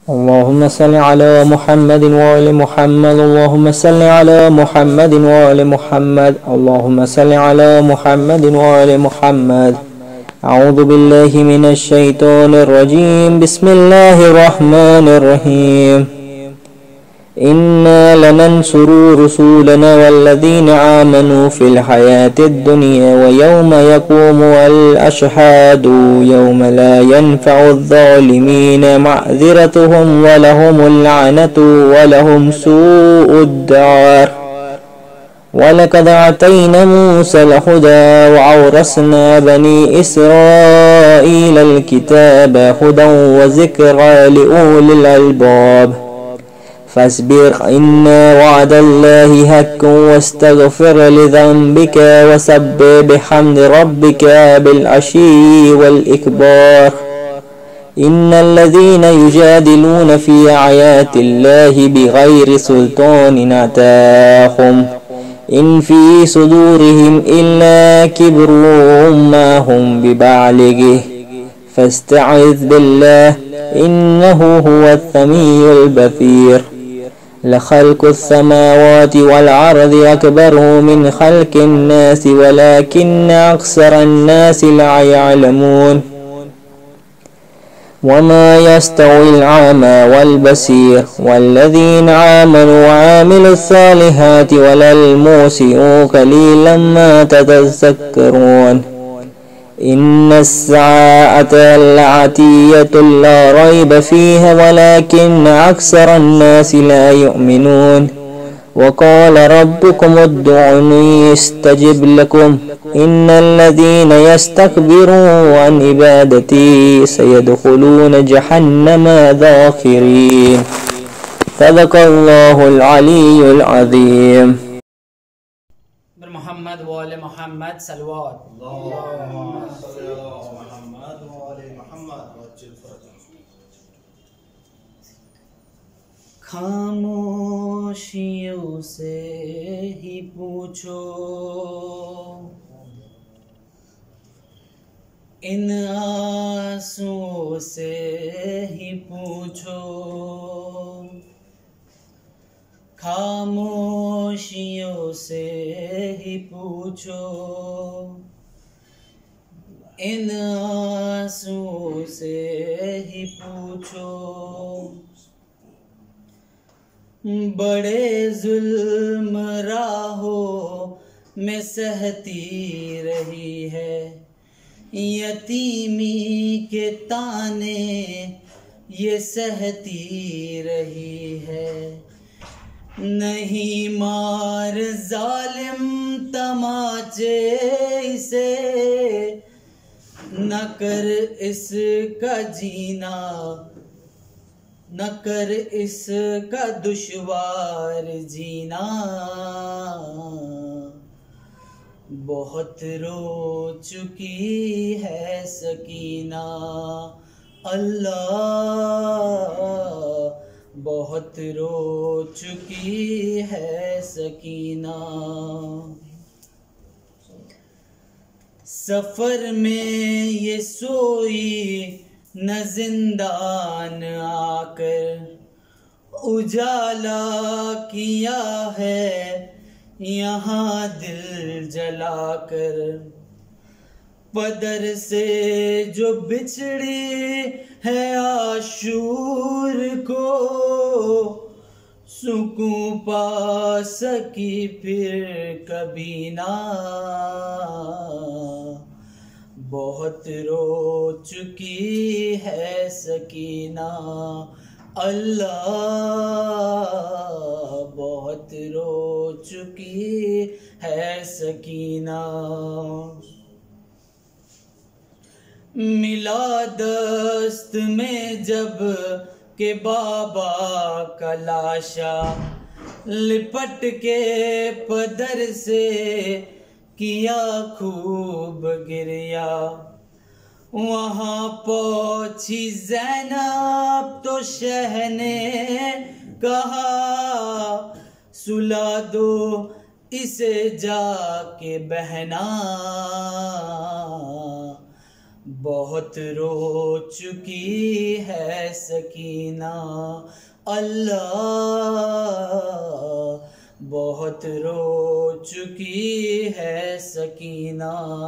اللهم صل على محمد وآل محمد. اللهم صل على محمد وآل محمد. اللهم صل على محمد وآل محمد. أعوذ بالله من الشيطان الرجيم. بسم الله الرحمن الرحيم. إنا لننصر رسولنا والذين آمنوا في الحياة الدنيا ويوم يقوم الأشهاد يوم لا ينفع الظالمين معذرتهم ولهم اللعنة ولهم سوء الدار. ولقد آتينا موسى الهدى وأورثنا بني إسرائيل الكتاب هدى وذكرى لأولي الألباب. فاصبر إن وعد الله حق واستغفر لذنبك وسبح بحمد ربك بالعشي والإكبار. إن الذين يجادلون في آيات الله بغير سلطان أتاهم إن في صدورهم إلا كبر ما هم ببالغه فاستعذ بالله إنه هو السميع البصير. لخلق السماوات والأرض أكبر من خلق الناس ولكن أكثر الناس لا يعلمون. وما يستوي الأعمى والبصير والذين آمنوا وعملوا الصالحات ولا المسيء قليلا ما تتذكرون. إن الساعة لآتية لا ريب فيها ولكن أكثر الناس لا يؤمنون. وقال ربكم ادعوني استجب لكم إن الذين يستكبرون عن عبادتي سيدخلون جهنم داخرين. صدق الله العلي العظيم. محمد وآل محمد صلوات. खामोशियों से ही पूछो इन आंसुओं से ही पूछो. खामोशियों से ही पूछो इन आंसुओं से ही पूछो. बड़े जुल्म राहों में सहती रही है यतीमी के ताने ये सहती रही है. नहीं मार जालिम तमाचे इसे न कर इसका जीना न कर इसका दुश्वार जीना. बहुत रो चुकी है सकीना अल्लाह बहुत रो चुकी है सकीना. सफर में ये सोई न जिंदान आकर उजाला किया है यहाँ दिल जलाकर. पदर से जो बिछड़ी है आशूर को सुकून पा सकी फिर कभी ना. बहुत रो चुकी है सकीना अल्लाह बहुत रो चुकी है सकीना. मिला दस्त में जब के बाबा का लाशा लिपट के पदर से किया खूब गिरिया. वहाँ पहुँची ज़ैनब तो शह ने कहा सुला दो इसे जाके बहना. बहुत रो चुकी है सकीना, अल्लाह बहुत रो चुकी है सकीना।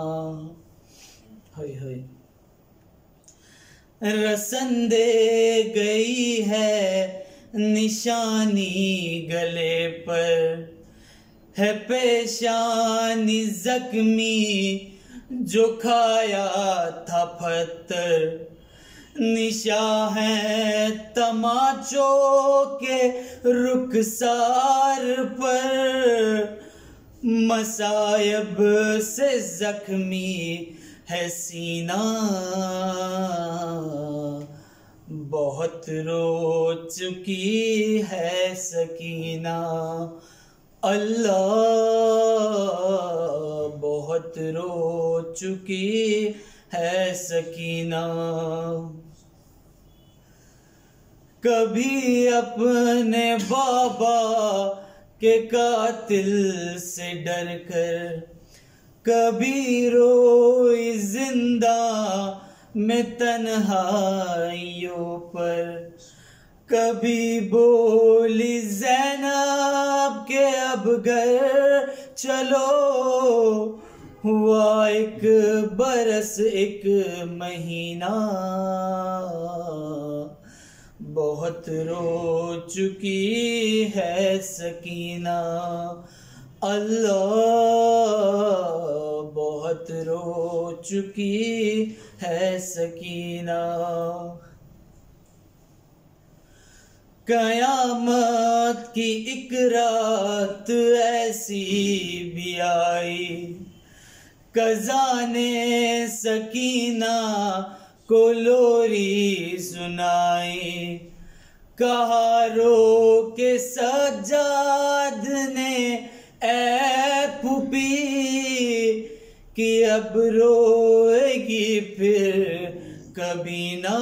हाय हाय। रसन दे गई है निशानी गले पर, है पेशानी जख्मी जो खाया था पत्थर, निशा है तमाचों के रुखसार पर, मसायब से जख्मी है सीना, बहुत रो चुकी है सकीना, अल्लाह बहुत रो चुकी है सकीना। कभी अपने बाबा के कातिल से डर कर, कभी रोई जिंदा में तन्हाइयों पर, कभी बोली ज़ैनब के अब घर चलो, हुआ एक बरस एक महीना, बहुत रो चुकी है सकीना, अल्लाह बहुत रो चुकी है सकीना। कयामत की एक रात ऐसी भी आई, कज़ाने सकीना को लोरी सुनाई, कहा रो के सज्जाद ने ऐ पुपी कि अब रोएगी फिर कभी ना,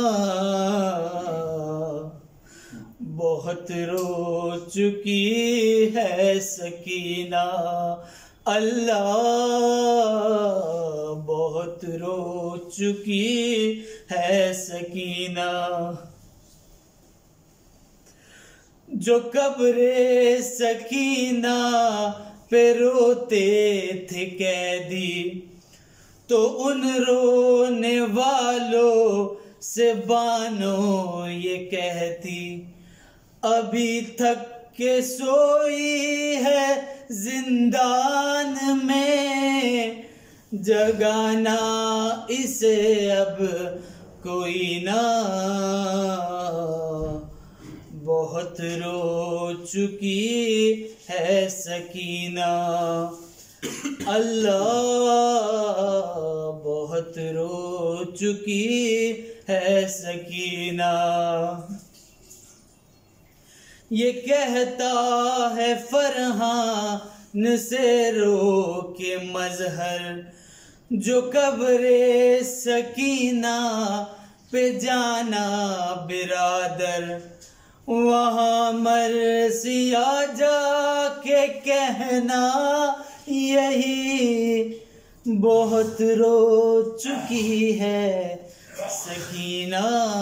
बहुत रो चुकी है सकीना, अल्लाह बहुत रो चुकी है सकीना। जो कब्रे सकीना पे रोते थे कैदी, तो उन रोने वालों से बानो ये कहती, अभी थक के सोई है जिंदान में, जगाना इसे अब कोई ना, बहुत रो चुकी है सकीना, अल्लाह बहुत रो चुकी है सकीना। ये कहता है फरहान से रो के मजहर, जो कब्रे सकीना पे जाना बिरादर, वहाँ मरसिया जाके कहना यही, बहुत रो चुकी है सकीना,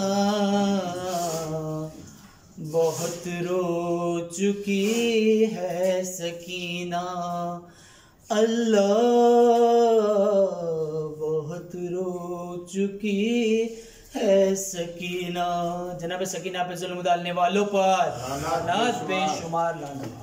बहुत रो चुकी है सकीना, अल्लाह बहुत रो चुकी है सकीना। जनाब सकीना पे जुल्म डालने वालों पर लानत बेशुमार लानत।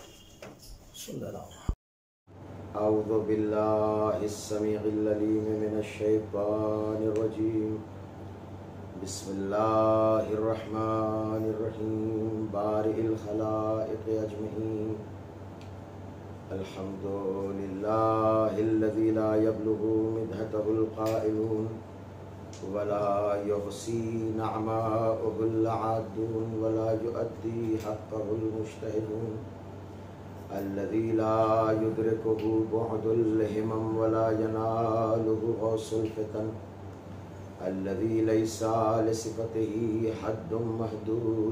अऊज़ु बिल्लाहिस समीइल अलीम मिनश शैतानिर रजीम। बिस्मिल्लाहिर रहमानिर रहीम। बारिइल खलाइक़ अजमईन। अल्हम्दुलिल्लाहिल्लज़ी ला यब्लुगु मिदहतहुल क़ाइलून वला युहसी नअमाहुल आदून वला युअद्दी हक़्क़हुल मुज्तहिदून। अल्लज़ी ला युद्रिकुहु बुअदुल हिमम वला यनालुहु गौसुल फितन। अल्लज़ी लैसा लिसिफ़तिही हद्दुम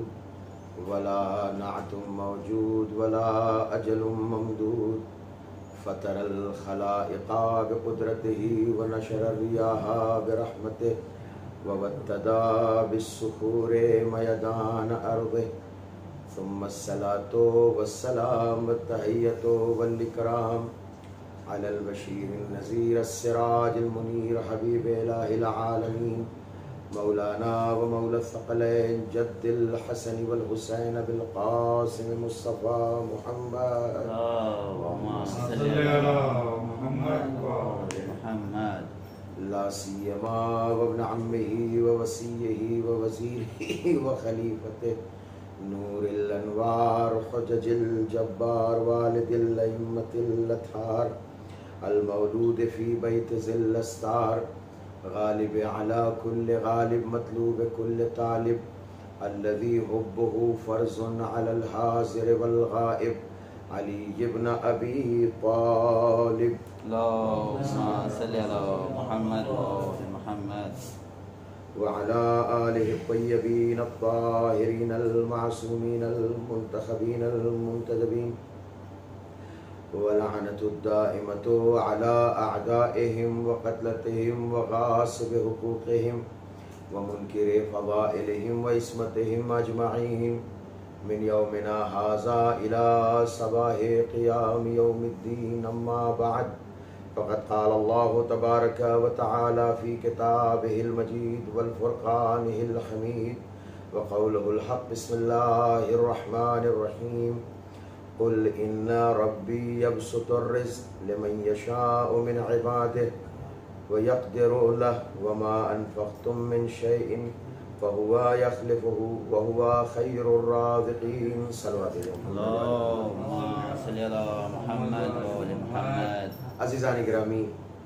महदूद वला नअतुम मौजूद वला अजलुम ममदूद। फ़तरल खलाइक़ा बिक़ुदरतिही व नशर रियाहा बिरहमतिही व वत्तदा बिस्सुखूरि मयदान अर्दिही सुम्मा अस्सलातु वस्सलाम वत्तहिय्यतु वल इकराम अलल बशीरिन नज़ीर अस्सिराजिल मुनीर हबीब इलाहिल आलमीन मौलाना व मौला सक़लैन जद्दिल हसन वल हुसैन बिल क़ासिम मुस्तफ़ा मुहम्मद अल्लाहुम्मा सल्लि अला मुहम्मद व आलि मुहम्मद ला सियमा व इब्न अम्मिही व वसीयही व वज़ीरिही व खलीफतिही नूरिल अनवार हुज्जतिल जब्बार वालिदिल अइम्मतिल अत्हार अल मौलूद फ़ी बैत ज़िल अस्तार गालिब अला कुल्ल गालिब मतलूब कुल्ल तालिब अल्लज़ी हुब्बुहु फ़र्ज़ुन अलल हाज़िर वल गाइब अली इब्न अबी तालिब अल्लाहुम्मा सल्लि अला मुहम्मद व आलि मुहम्मद व अला आलिहि त्वय्यबीन अत्ताहिरीन अल मासूमीन अल मुंतखबीन अल मुंतजबीन व लअनतु दाइमतु अला अअदाइहिम व क़त्लतिहिम व गासिब हुकूक़िहिम व मुनकिरि फ़ज़ाइलिहिम व इस्मतिहिम अजमईन मिन यौमिना हाज़ा इला सबाहि क़ियाम यौमिद्दीन अम्मा बअद फ़क़द क़ाल अल्लाहु तबारक व तआला फ़ी किताबिहिल मजीद वल फ़ुरक़ानिहिल हमीद व क़ौलुहुल हक़ बिस्मिल्लाहिर रहमानिर रहीम क़ुल इन्ना रब्बी यबसुतुर रिज़्क़ लिमन यशाअु मिन इबादिही व यक़दिरु लहु व मा अनफ़क़्तुम मिन शैइन फ़हुवा यख़्लिफ़ुहु व हुवा ख़ैरुर राज़िक़ीन। अल्लाहुम्मा सल्लि अला मुहम्मद व आलि मुहम्मद। अज़ीज़ान गिरामी,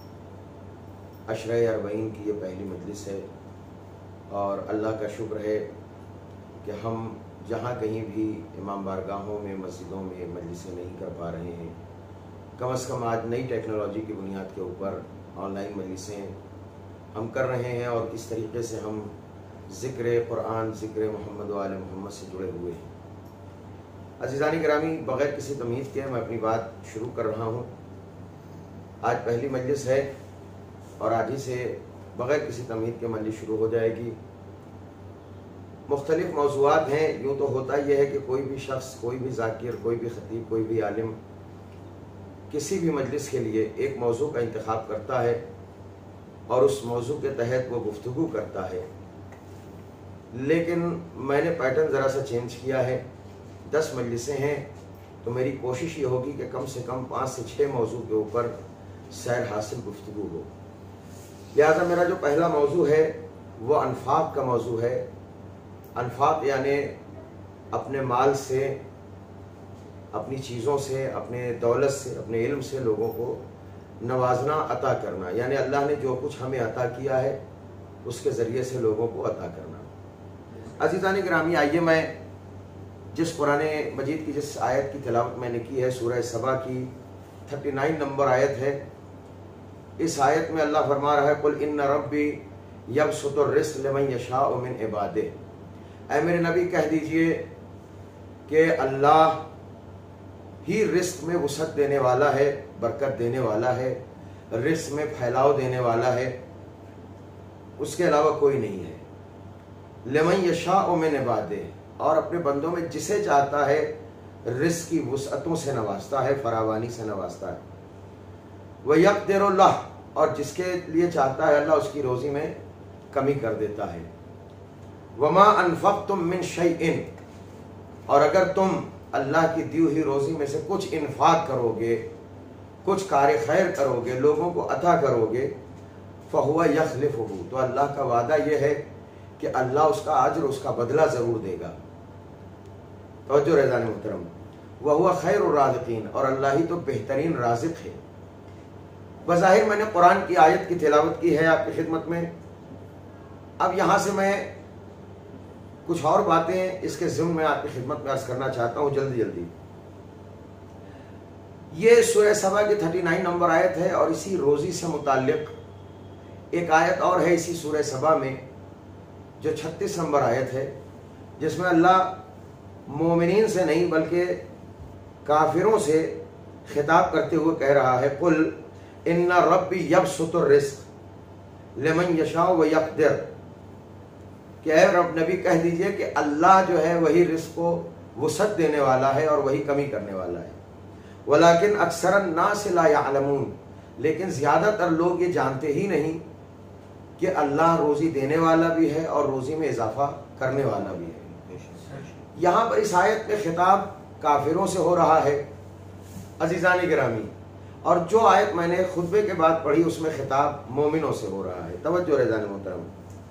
अशरा अरबईन की ये पहली मजलिस है और अल्लाह का शुक्र है कि हम जहाँ कहीं भी इमाम बारगाहों में, मस्जिदों में मजलिसें नहीं कर पा रहे हैं, कम से कम आज नई टेक्नोलॉजी की बुनियाद के ऊपर ऑनलाइन मजलिसें हम कर रहे हैं और इस तरीके से हम ज़िक्र कुरान, ज़िक्र मोहम्मद व आले मोहम्मद से जुड़े हुए हैं। अज़ीज़ान गिरामी, बग़ैर किसी तमीज़ के मैं अपनी बात शुरू कर रहा हूँ। आज पहली मजलिस है और आज ही से बग़ैर किसी तमीज़ के मजलिस शुरू हो जाएगी। मुख्तलिफ़ मौज़ूआत हैं। यूँ तो होता यह है कि कोई भी शख्स, कोई भी ज़ाकिर, कोई भी ख़तीब, कोई भी आलिम किसी भी मजलिस के लिए एक मौजू का इंतखाब करता है और उस मौजू के तहत वो गुफ्तगू करता है। लेकिन मैंने पैटर्न ज़रा सा चेंज किया है। 10 मजलिसें हैं तो मेरी कोशिश ये होगी कि कम से कम 5 से 6 मौजू के ऊपर सैर हासिल गुफ्तगू हो। लिहाजा मेरा जो पहला मौजू है वो अनफाक का मौजू है। अनफाक यानी अपने माल से, अपनी चीज़ों से, अपने दौलत से, अपने इल्म से लोगों को नवाजना, अता करना, यानी अल्लाह ने जो कुछ हमें अता किया है उसके ज़रिए से लोगों को अता करना। अज़ीज़ान गिरामी, आइए मैं जिस कुरान मजीद की जिस आयत की तिलावत मैंने की है, सूरह सबा की 39 नंबर आयत है। इस आयत में अल्लाह फरमा रहा है, कुल इन्ना रब्बी यबसुतुर रिज़्क़ लिमन यशाअु मिन इबादिही। ऐ मेरे नबी, कह दीजिए कि अल्लाह ही रिज़्क़ में वसअत देने वाला है, बरकत देने वाला है, रिज़्क़ में फैलाव देने वाला है, उसके अलावा कोई नहीं है। लिमन यशाअु मिन इबादिही, और अपने बंदों में जिसे चाहता है रिज़्क़ की वसअतों से नवाजता है, फरावानी से नवाजता है। व यक़दिरु लहु, और जिसके लिए चाहता है अल्लाह उसकी रोज़ी में कमी कर देता है। वमा अनफ़क़्तुम मिन शैइन, और अगर तुम अल्लाह की दी हुई रोज़ी में से कुछ इन्फ़ाक़ करोगे, कुछ कार्य खैर करोगे, लोगों को अता करोगे, फ़हुवा यख़्लिफ़ुहु, तो अल्लाह का वादा यह है कि अल्लाह उसका अज्र, उसका बदला ज़रूर देगा। तवज्जो रज़ान मुहतरम, वहुवा खैरुर राज़िक़ीन, और अल्लाह ही तो बेहतरीन राज़िक़ है। बज़ाहिर मैंने कुरान की आयत की तिलावत की है आपकी खिदमत में। अब यहाँ से मैं कुछ और बातें इसके ज़िम्न में आपकी खिदमत में अर्ज़ करना चाहता हूँ जल्दी जल्दी। ये सूरह सबा की 39 नंबर आयत है और इसी रोज़ी से मुताल्लिक़ एक आयत और है इसी सूरह सबा में जो 36 नंबर आयत है, जिसमें अल्लाह मोमिनीन से नहीं बल्कि काफिरों से खिताब करते हुए कह रहा है, कुल इन्ना रब्बी यबसुतुर रिज़्क़ लिमन यशाउ व यक़दिर, कि ऐ रब नबी कह दीजिए कि अल्लाह जो है वही रिज़्क़ को वसअत देने वाला है और वही कमी करने वाला है। वलाकिन अक्सरन नास ला यअलमून, लेकिन ज़्यादातर लोग ये जानते ही नहीं कि अल्लाह रोज़ी देने वाला भी है और रोज़ी में इजाफा करने वाला भी है। यहाँ पर इस आयत में खिताब काफिरों से हो रहा है अजीज़ान गिरामी, और जो आयत मैंने खुतबे के बाद पढ़ी उसमें खिताब मोमिनों से हो रहा है। तवज्जो रेज़ान मोहतरम,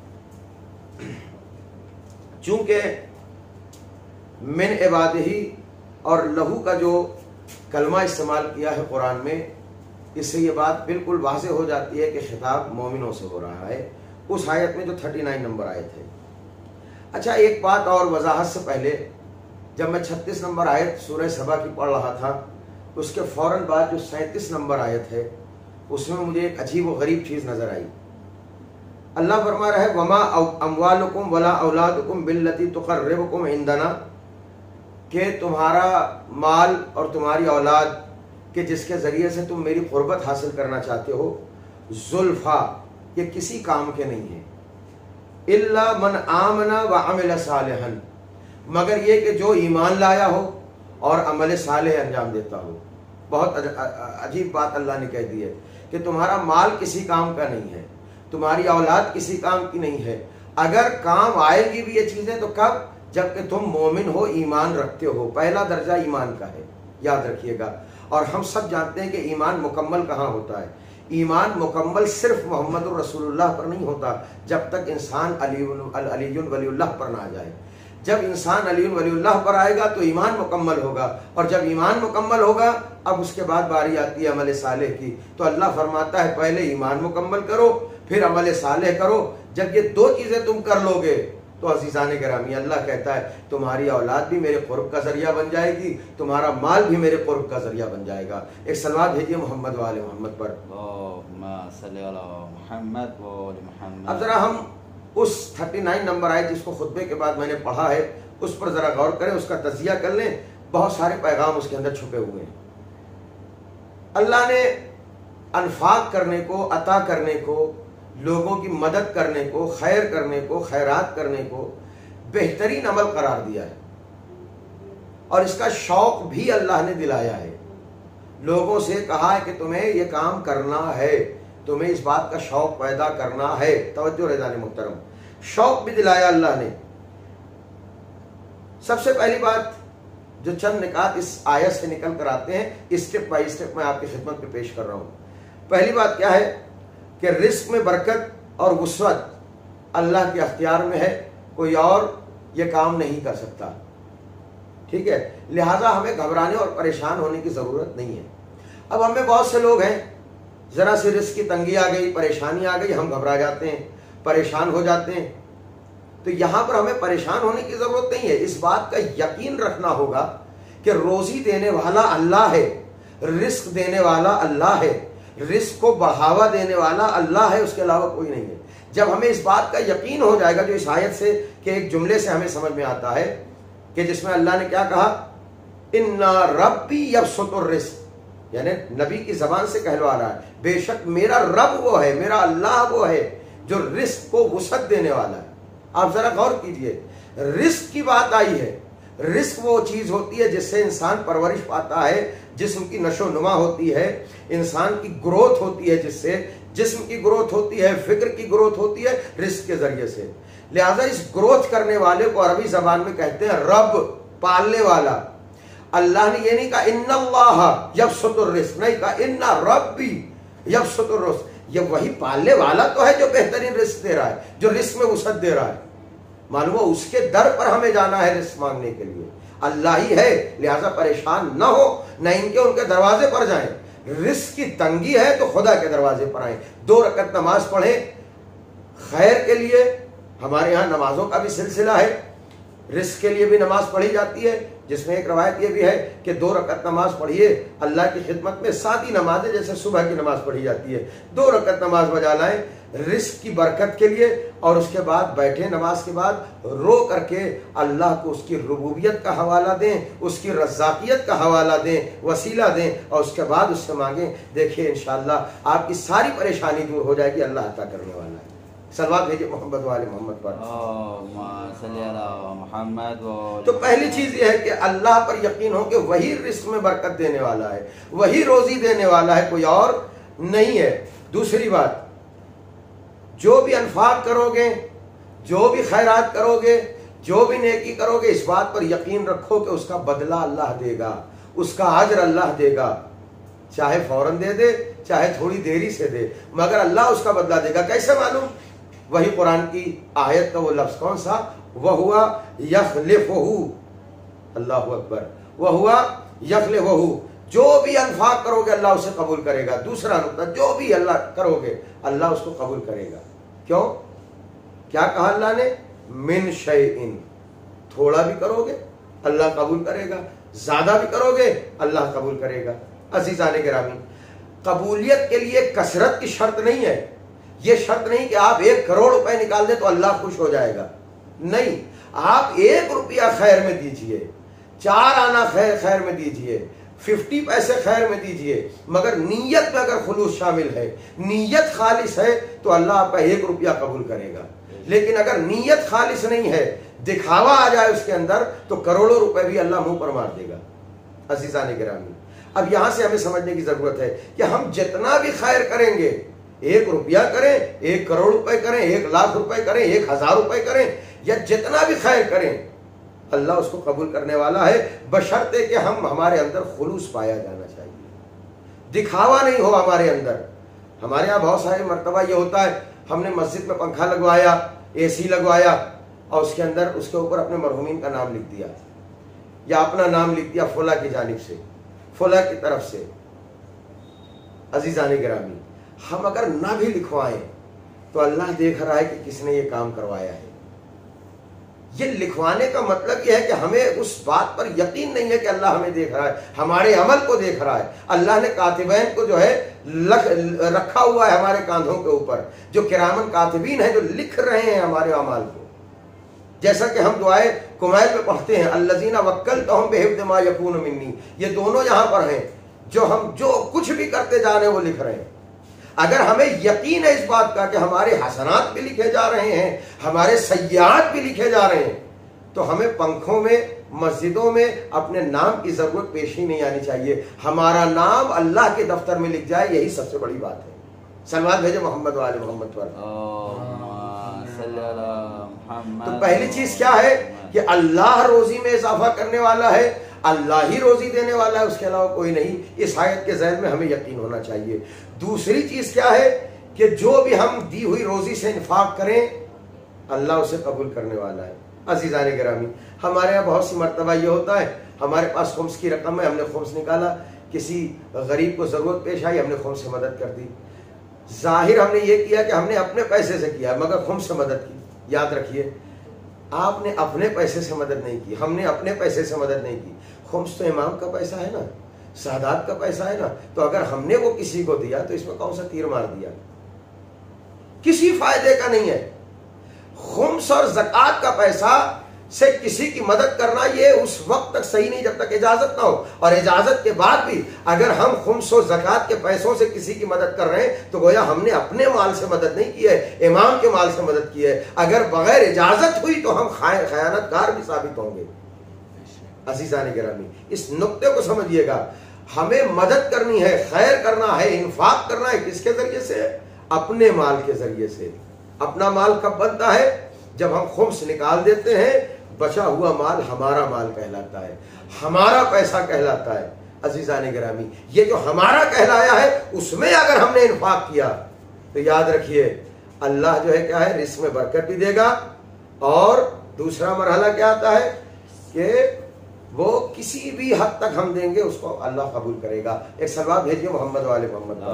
चूँकि मिन इबादिही और लहू का जो कलमा इस्तेमाल किया है कुरान में, इससे ये बात बिल्कुल वाज़ेह हो जाती है कि खिताब मोमिनों से हो रहा है उस आयत में जो 39 नंबर आयत है। अच्छा, एक बात और वजाहत से पहले, जब मैं 36 नंबर आयत सूरह सबा की पढ़ रहा था, उसके फ़ौरन बाद जो 37 नंबर आयत है उसमें मुझे एक अजीब व गरीब चीज़ नज़र आई। अल्लाह फरमा रहा है, वमा अमवालुकुम वला औलादुकुम बिल्लती तुक़र्रिबुकुम इंदना, कि तुम्हारा माल और तुम्हारी औलाद कि जिसके ज़रिए से तुम मेरी क़ुर्बत हासिल करना चाहते हो, ज़ुल्फ़ा, ये किसी काम के नहीं है, इल्ला मन आमना व अमिल सालिहन, मगर ये कि जो ईमान लाया हो और अमल सालेह अंजाम देता हो। बहुत अजीब बात अल्लाह ने कह दी है कि तुम्हारा माल किसी काम का नहीं है, तुम्हारी औलाद किसी काम की नहीं है। अगर काम आएगी भी ये चीज़ें तो कब? जबकि तुम मोमिन हो, ईमान रखते हो। पहला दर्जा ईमान का है, याद रखिएगा। और हम सब जानते हैं कि ईमान मुकम्मल कहाँ होता है। ईमान मुकम्मल सिर्फ मोहम्मद रसूलुल्लाह पर नहीं होता जब तक इंसान अलीयुन वलीउल्लाह पर ना आ जाए। जब इंसान अलीयुन वलीउल्लाह पर आएगा तो ईमान मुकम्मल होगा, और जब ईमान मुकम्मल होगा अब उसके बाद बारी आती है अमल सालेह की। तो अल्लाह फरमाता है पहले ईमान मुकम्मल करो फिर अमल सालेह करो। जब ये दो चीज़ें तुम कर लोगे तो अजीज़ान गिरामी, अल्लाह कहता है तुम्हारी औलाद भी मेरे क़ुर्ब का ज़रिया बन जाएगी, तुम्हारा माल भी मेरे क़ुर्ब का ज़रिया बन जाएगा। एक सलवात भेजिए मोहम्मद वाले मोहम्मद पर। अब ज़रा हम उस 39 नंबर आयत जिसको खुतबे के बाद मैंने पढ़ा है उस पर ज़रा गौर करें, उसका तज़किया कर लें। बहुत सारे पैगाम उसके अंदर छुपे हुए हैं। अल्लाह ने अनफाक करने को, अता करने को, लोगों की मदद करने को, खैर करने को, खैरात करने को बेहतरीन अमल करार दिया है, और इसका शौक भी अल्लाह ने दिलाया है। लोगों से कहा है कि तुम्हें ये काम करना है, तुम्हें इस बात का शौक पैदा करना है। तवज्जो रेज़ान मुहतरम, शौक भी दिलाया अल्लाह ने। सबसे पहली बात जो चंद निकात इस आयत से निकल कर आते हैं, स्टेप बाय स्टेप मैं आपकी खिदमत में पेश कर रहा हूं। पहली बात क्या है कि रिस्क में बरकत और वुसअत अल्लाह के अख्तियार में है, कोई और ये काम नहीं कर सकता। ठीक है, लिहाजा हमें घबराने और परेशान होने की ज़रूरत नहीं है। अब हमें बहुत से लोग हैं, ज़रा सी रिस्क की तंगी आ गई, परेशानी आ गई, हम घबरा जाते हैं, परेशान हो जाते हैं। तो यहाँ पर हमें परेशान होने की ज़रूरत नहीं है। इस बात का यकीन रखना होगा कि रोज़ी देने वाला अल्लाह है, रिस्क देने वाला अल्लाह है, रिस्क को बढ़ावा देने वाला अल्लाह है, उसके अलावा कोई नहीं है। जब हमें इस बात का यकीन हो जाएगा, जो इस आयत से के एक जुमले से हमें समझ में आता है कि जिसमें अल्लाह ने क्या कहा, इन्ना रब्बी यबसुतुर रिस्क, यानी नबी की ज़बान से कहलवा रहा है बेशक मेरा रब वो है, मेरा अल्लाह वो है जो रिस्क को वुसअत देने वाला है। आप ज़रा गौर कीजिए, रिस्क की बात आई है। रिस्क वो चीज़ होती है जिससे इंसान परवरिश पाता है, जिस्म की नशो नुमा होती है, इंसान की ग्रोथ होती है, जिससे जिस्म की ग्रोथ होती है, फिक्र की ग्रोथ होती है रिस्क के ज़रिए से। लिहाजा इस ग्रोथ करने वाले को अरबी ज़बान में कहते हैं रब, पालने वाला। अल्लाह ने ये नहीं कहा इन्नल्लाह यबसुतुर रिस्क, नहीं कहा इन्ना रब्बी यबसुतुर रिस्क। ये वही पालने वाला तो है जो बेहतरीन रिस्क दे रहा है, जो रिस्क में वुसअत दे रहा है। मालूम हो उसके दर पर हमें जाना है रिस्क मांगने के लिए। अल्लाह ही है, लिहाजा परेशान न हो, न इनके उनके दरवाजे पर जाएं। रिस्क की तंगी है तो खुदा के दरवाजे पर आए, 2 रकत नमाज पढ़ें। खैर के लिए हमारे यहाँ नमाजों का भी सिलसिला है, रिस्क के लिए भी नमाज पढ़ी जाती है, जिसमें एक रवायत ये भी है कि 2 रकत नमाज पढ़िए अल्लाह की खिदमत में, सादी नमाज है जैसे सुबह की नमाज पढ़ी जाती है, 2 रकत नमाज बजा लाएं। रिस्क की बरकत के लिए, और उसके बाद बैठे नमाज के बाद रो करके अल्लाह को उसकी रुबूबियत का हवाला दें, उसकी रज़ाकियत का हवाला दें, वसीला दें, और उसके बाद उससे मांगें। देखिए इंशाअल्लाह आपकी सारी परेशानी दूर हो जाएगी। अल्लाह अता करने वाला है। सलवात भेजिए मोहम्मद वाले मोहम्मद पर। तो पहली चीज ये है कि अल्लाह पर यकीन हो कि वही रिस्क में बरकत देने वाला है, वही रोजी देने वाला है, कोई और नहीं है। दूसरी बात, जो भी अनफाक करोगे, जो भी खैरात करोगे, जो भी नेकी करोगे, इस बात पर यकीन रखो कि उसका बदला अल्लाह देगा, उसका अजर अल्लाह देगा। चाहे फौरन दे दे, चाहे थोड़ी देरी से दे, मगर अल्लाह उसका बदला देगा। कैसे मालूम? वही कुरान की आयत का वो लफ्ज कौन सा? वह हुआ यखलिफहु, अल्लाहु अकबर, वह हुआ यखलिफहु। जो भी अनफाक करोगे अल्लाह उसे कबूल करेगा। दूसरा नुकता, जो भी अल्लाह करोगे अल्लाह उसको कबूल करेगा। क्यों? क्या कहा अल्लाह ने? मिन शैइन, थोड़ा भी करोगे अल्लाह कबूल करेगा, ज्यादा भी करोगे अल्लाह कबूल करेगा। अज़ीज़ाने गिरामी, कबूलियत के लिए कसरत की शर्त नहीं है। यह शर्त नहीं कि आप 1 करोड़ रुपए निकाल दे तो अल्लाह खुश हो जाएगा। नहीं, आप 1 रुपया खैर में दीजिए, 4 आना खैर में दीजिए, 50 पैसे खैर में दीजिए, मगर नीयत में अगर खुलूस शामिल है, नीयत खालिस है, तो अल्लाह आपका 1 रुपया कबूल करेगा। लेकिन अगर नीयत खालिस नहीं है, दिखावा आ जाए उसके अंदर, तो करोड़ों रुपए भी अल्लाह मुंह पर मार देगा। अज़ीज़ाने गिरामी, अब यहां से हमें समझने की जरूरत है कि हम जितना भी खैर करेंगे, 1 रुपया करें, 1 करोड़ रुपए करें, 1 लाख रुपए करें, 1000 रुपए करें, या जितना भी खैर करें, अल्लाह उसको कबूल करने वाला है, बशर्ते कि हम हमारे अंदर खुलूस पाया जाना चाहिए, दिखावा नहीं हो हमारे अंदर। हमारे यहाँ बहुत सारे मर्तबा ये होता है, हमने मस्जिद में पंखा लगवाया, AC लगवाया, और उसके अंदर उसके ऊपर अपने मरहूमीन का नाम लिख दिया, या अपना नाम लिख दिया फुला की जानिब से, फुला की तरफ से। अज़ीज़ाने गिरामी, हम अगर ना भी लिखवाएं तो अल्लाह देख रहा है कि किसने ये काम करवाया है। ये लिखवाने का मतलब यह है कि हमें उस बात पर यकीन नहीं है कि अल्लाह हमें देख रहा है, हमारे अमल को देख रहा है। अल्लाह ने कातिबैन को जो है रखा हुआ है हमारे कांधों के ऊपर, जो किरामन कातिबीन है, जो लिख रहे हैं हमारे अमाल को। जैसा कि हम दुआए कुमैल में पढ़ते हैं, अल्लज़ीना वक्कलतहुम बिहिफ्ज़ि मा यकूनु मिन्नी, ये दोनों यहाँ पर हैं, जो हम जो कुछ भी करते जा रहे हैं वो लिख रहे हैं। अगर हमें यकीन है इस बात का कि हमारे हसनात भी लिखे जा रहे हैं, हमारे सय्यात भी लिखे जा रहे हैं, तो हमें पंखों में, मस्जिदों में अपने नाम की जरूरत पेश ही नहीं आनी चाहिए। हमारा नाम अल्लाह के दफ्तर में लिख जाए, यही सबसे बड़ी बात है। सलवात भेजे मोहम्मद वाले मोहम्मद पर। तो पहली चीज क्या है कि अल्लाह रोजी में इजाफा करने वाला है, अल्लाह ही रोजी देने वाला है, उसके अलावा कोई नहीं। इस आयत के ज़हन में हमें यकीन होना चाहिए। दूसरी चीज क्या है कि जो भी हम दी हुई रोजी से इन्फाक करें, अल्लाह उसे कबूल करने वाला है। अज़ीज़ाने गिरामी, हमारे यहाँ बहुत सी मर्तबा ये होता है, हमारे पास खुम्स की रकम है, हमने खुम्स निकाला, किसी गरीब को जरूरत पेश आई, हमने खुम्स से मदद कर दी। जाहिर हमने ये किया कि हमने अपने पैसे से किया, मगर खुम्स से मदद की। याद रखिए, आपने अपने पैसे से मदद नहीं की, हमने अपने पैसे से मदद नहीं की। खुम्स तो इमाम का पैसा है ना, सादात का पैसा है ना, तो अगर हमने वो किसी को दिया तो इसमें कौन सा तीर मार दिया? किसी फायदे का नहीं है। खुम्स और ज़कात का पैसा से किसी की मदद करना ये उस वक्त तक सही नहीं जब तक इजाजत ना हो, और इजाजत के बाद भी अगर हम खुम्स और ज़कात के पैसों से किसी की मदद कर रहे हैं तो गोया हमने अपने माल से मदद नहीं की है, इमाम के माल से मदद की है। अगर बगैर इजाजत हुई तो हम खयानतकार भी साबित होंगे। अज़ीज़ाने गिरामी, इस नुक्ते को समझिएगा, हमें मदद करनी है, खैर करना है, इन्फाक करना है, किसके जरिए से? अपने माल के जरिए से। अपना माल कब बनता है? जब हम खुम्स निकाल देते हैं, बचा हुआ माल हमारा माल कहलाता है, हमारा पैसा कहलाता है। अज़ीज़ाने गिरामी, ये जो हमारा कहलाया है उसमें अगर हमने इन्फाक किया तो याद रखिए अल्लाह जो है क्या है, रिस्क में बरकत भी देगा। और दूसरा मरहला क्या आता है कि वो किसी भी हद तक हम देंगे उसको अल्लाह कबूल करेगा। एक सलवात भेजिए मोहम्मद वाले मोहम्मद,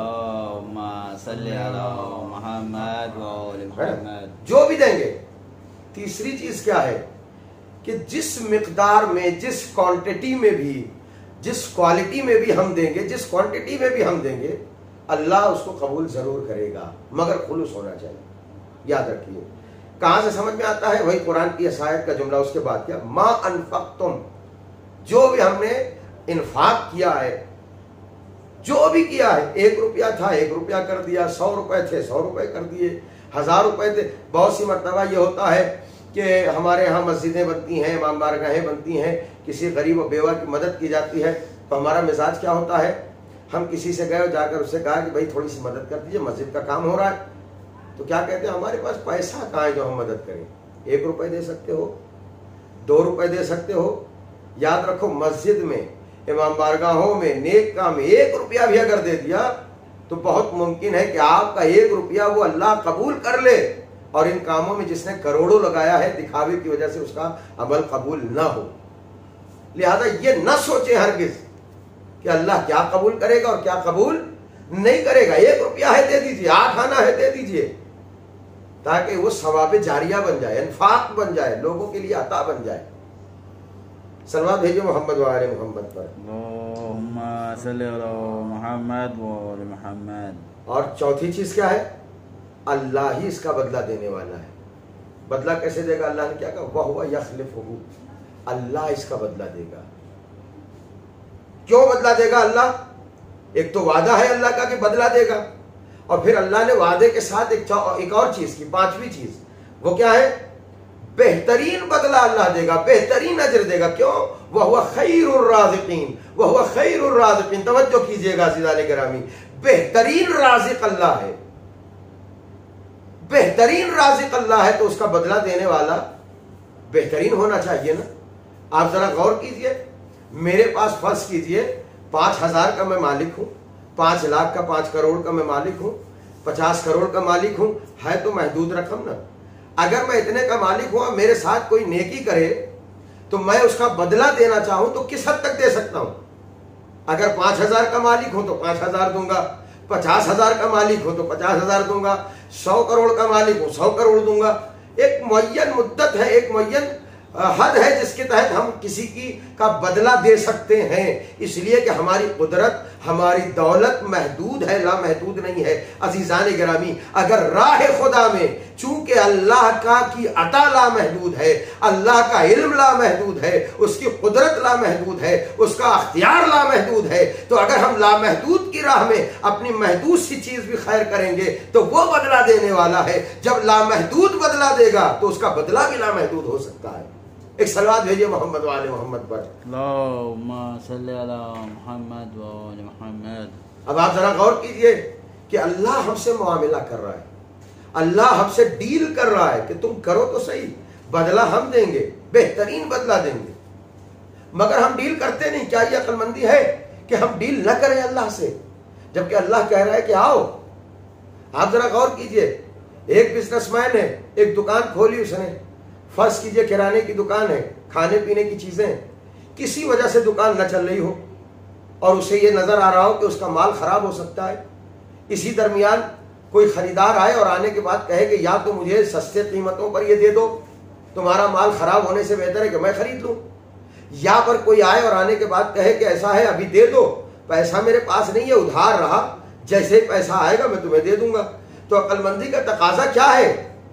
जो भी देंगे। तीसरी चीज क्या है कि जिस मिकदार में, जिस क्वांटिटी में भी, जिस क्वालिटी में भी हम देंगे, जिस क्वांटिटी में भी हम देंगे, अल्लाह उसको कबूल ज़रूर करेगा, मगर खुलूस होना चाहिए। याद रखिए। कहाँ से समझ में आता है? वही कुरान की इस आयत का जुमला, उसके बाद क्या, मा अनफक्तुम, जो भी हमने इन्फाक किया है, जो भी किया है, 1 रुपया था 1 रुपया कर दिया, 100 रुपए थे 100 रुपए कर दिए, 1000 रुपए थे। बहुत सी मरतबा ये होता है कि हमारे यहाँ मस्जिदें बनती हैं, इमाम बारगाहें बनती हैं, किसी गरीब और बेवा की मदद की जाती है, तो हमारा मिजाज क्या होता है, हम किसी से गए और जाकर उससे कहा कि भाई थोड़ी सी मदद कर दीजिए, मस्जिद का काम हो रहा है। तो क्या कहते हैं, हमारे पास पैसा कहाँ है जो हम मदद करें? 1 रुपए दे सकते हो, 2 रुपए दे सकते हो। याद रखो, मस्जिद में, इमाम बारगाहों में, नेक काम में 1 रुपया भी अगर दे दिया तो बहुत मुमकिन है कि आपका 1 रुपया वो अल्लाह कबूल कर ले, और इन कामों में जिसने करोड़ों लगाया है दिखावे की वजह से उसका अमल कबूल ना हो। लिहाजा ये न सोचे हरगिज कि अल्लाह क्या कबूल करेगा और क्या कबूल नहीं करेगा। 1 रुपया है दे दीजिए, 8 आना है दे दीजिए, ताकि वो सवाबे जारिया बन जाए, इन्फाक बन जाए, लोगों के लिए अता बन जाए। सलवात भेजिए मोहम्मद वाले मोहम्मद पर। अल्लाहुम्मा सल्ली अला मुहम्मद व आले मुहम्मद। और चौथी चीज क्या है, अल्लाह ही इसका बदला देने वाला है। बदला कैसे देगा? अल्लाह ने क्या कहा, वह हुवा यखलिफुहु, अल्लाह इसका बदला देगा। क्यों बदला देगा अल्लाह? एक तो वादा है अल्लाह का कि बदला देगा, और फिर अल्लाह ने वादे के साथ एक और चीज की, 5वीं चीज, वो क्या है, बेहतरीन बदला अल्लाह देगा, बेहतरीन अजर देगा। क्यों? वह हुआ खैरुर राज़िकीन, वह हुआ खैरुर राज़िकीन। तवज्जो कीजिएगा अज़ीज़ान गिरामी, बेहतरीन राज़िक अल्लाह है, बेहतरीन राज़िक अल्लाह है, तो उसका बदला देने वाला बेहतरीन होना चाहिए ना। आप जरा गौर कीजिए, मेरे पास फर्ज कीजिए 5000 का मैं मालिक हूं, 5 लाख का, 5 करोड़ का मैं मालिक हूं, 50 करोड़ का मालिक हूं, है तो महदूद रकम ना। अगर मैं इतने का मालिक हूं, मेरे साथ कोई नेकी करे तो मैं उसका बदला देना चाहूं तो किस हद तक दे सकता हूं? अगर 5000 का मालिक हूं तो 5000 दूंगा, 50,000 का मालिक हो तो 50,000 दूंगा, 100 करोड़ का मालिक हो 100 करोड़ दूंगा। एक मुअय्यन मुद्दत है, एक मुअय्यन हद है जिसके तहत हम किसी की का बदला दे सकते हैं, इसलिए कि हमारी कुदरत, हमारी दौलत महदूद है, लामहदूद नहीं है। अजीजान गिरामी, अगर राह खुदा में चूंकि अल्लाह का की अता लामहदूद है, अल्लाह का इल्म लामहदूद है, उसकी कुदरत लामहदूद है, उसका अख्तियार लामहदूद है, तो अगर हम लामहदूद की राह में अपनी महदूद सी चीज भी खैर करेंगे तो वो बदला देने वाला है। जब लामहदूद बदला देगा तो उसका बदला भी लामहदूद हो सकता है। एक सलावत भेजिए मोहम्मद वाले मोहम्मद पर। अल्लाहुम्मा सल्ली अला मुहम्मद व आले मुहम्मद। अब आप जरा गौर कीजिए कि अल्लाह हमसे मुआमिला कर रहा है, अल्लाह हमसे डील कर रहा है कि तुम करो तो सही, बदला हम देंगे, बेहतरीन बदला देंगे, मगर हम डील करते नहीं। क्या ये अक्लमंदी है कि हम डील न करें अल्लाह से, जबकि अल्लाह कह रहा है कि आओ। आप जरा गौर कीजिए, एक बिजनेसमैन है, एक दुकान खोली उसने, फर्ज कीजिए किराने की दुकान है, खाने पीने की चीजें, किसी वजह से दुकान न चल रही हो और उसे ये नजर आ रहा हो कि उसका माल खराब हो सकता है। इसी दरमियान कोई खरीदार आए और आने के बाद कहे कि या तो मुझे सस्ते कीमतों पर ये दे दो, तुम्हारा माल खराब होने से बेहतर है कि मैं खरीद लूं। या पर कोई आए और आने के बाद कहे कि ऐसा है अभी दे दो, पैसा मेरे पास नहीं है, उधार रहा, जैसे ही पैसा आएगा मैं तुम्हें दे दूंगा। तो अक्लमंदी का तकाजा क्या है?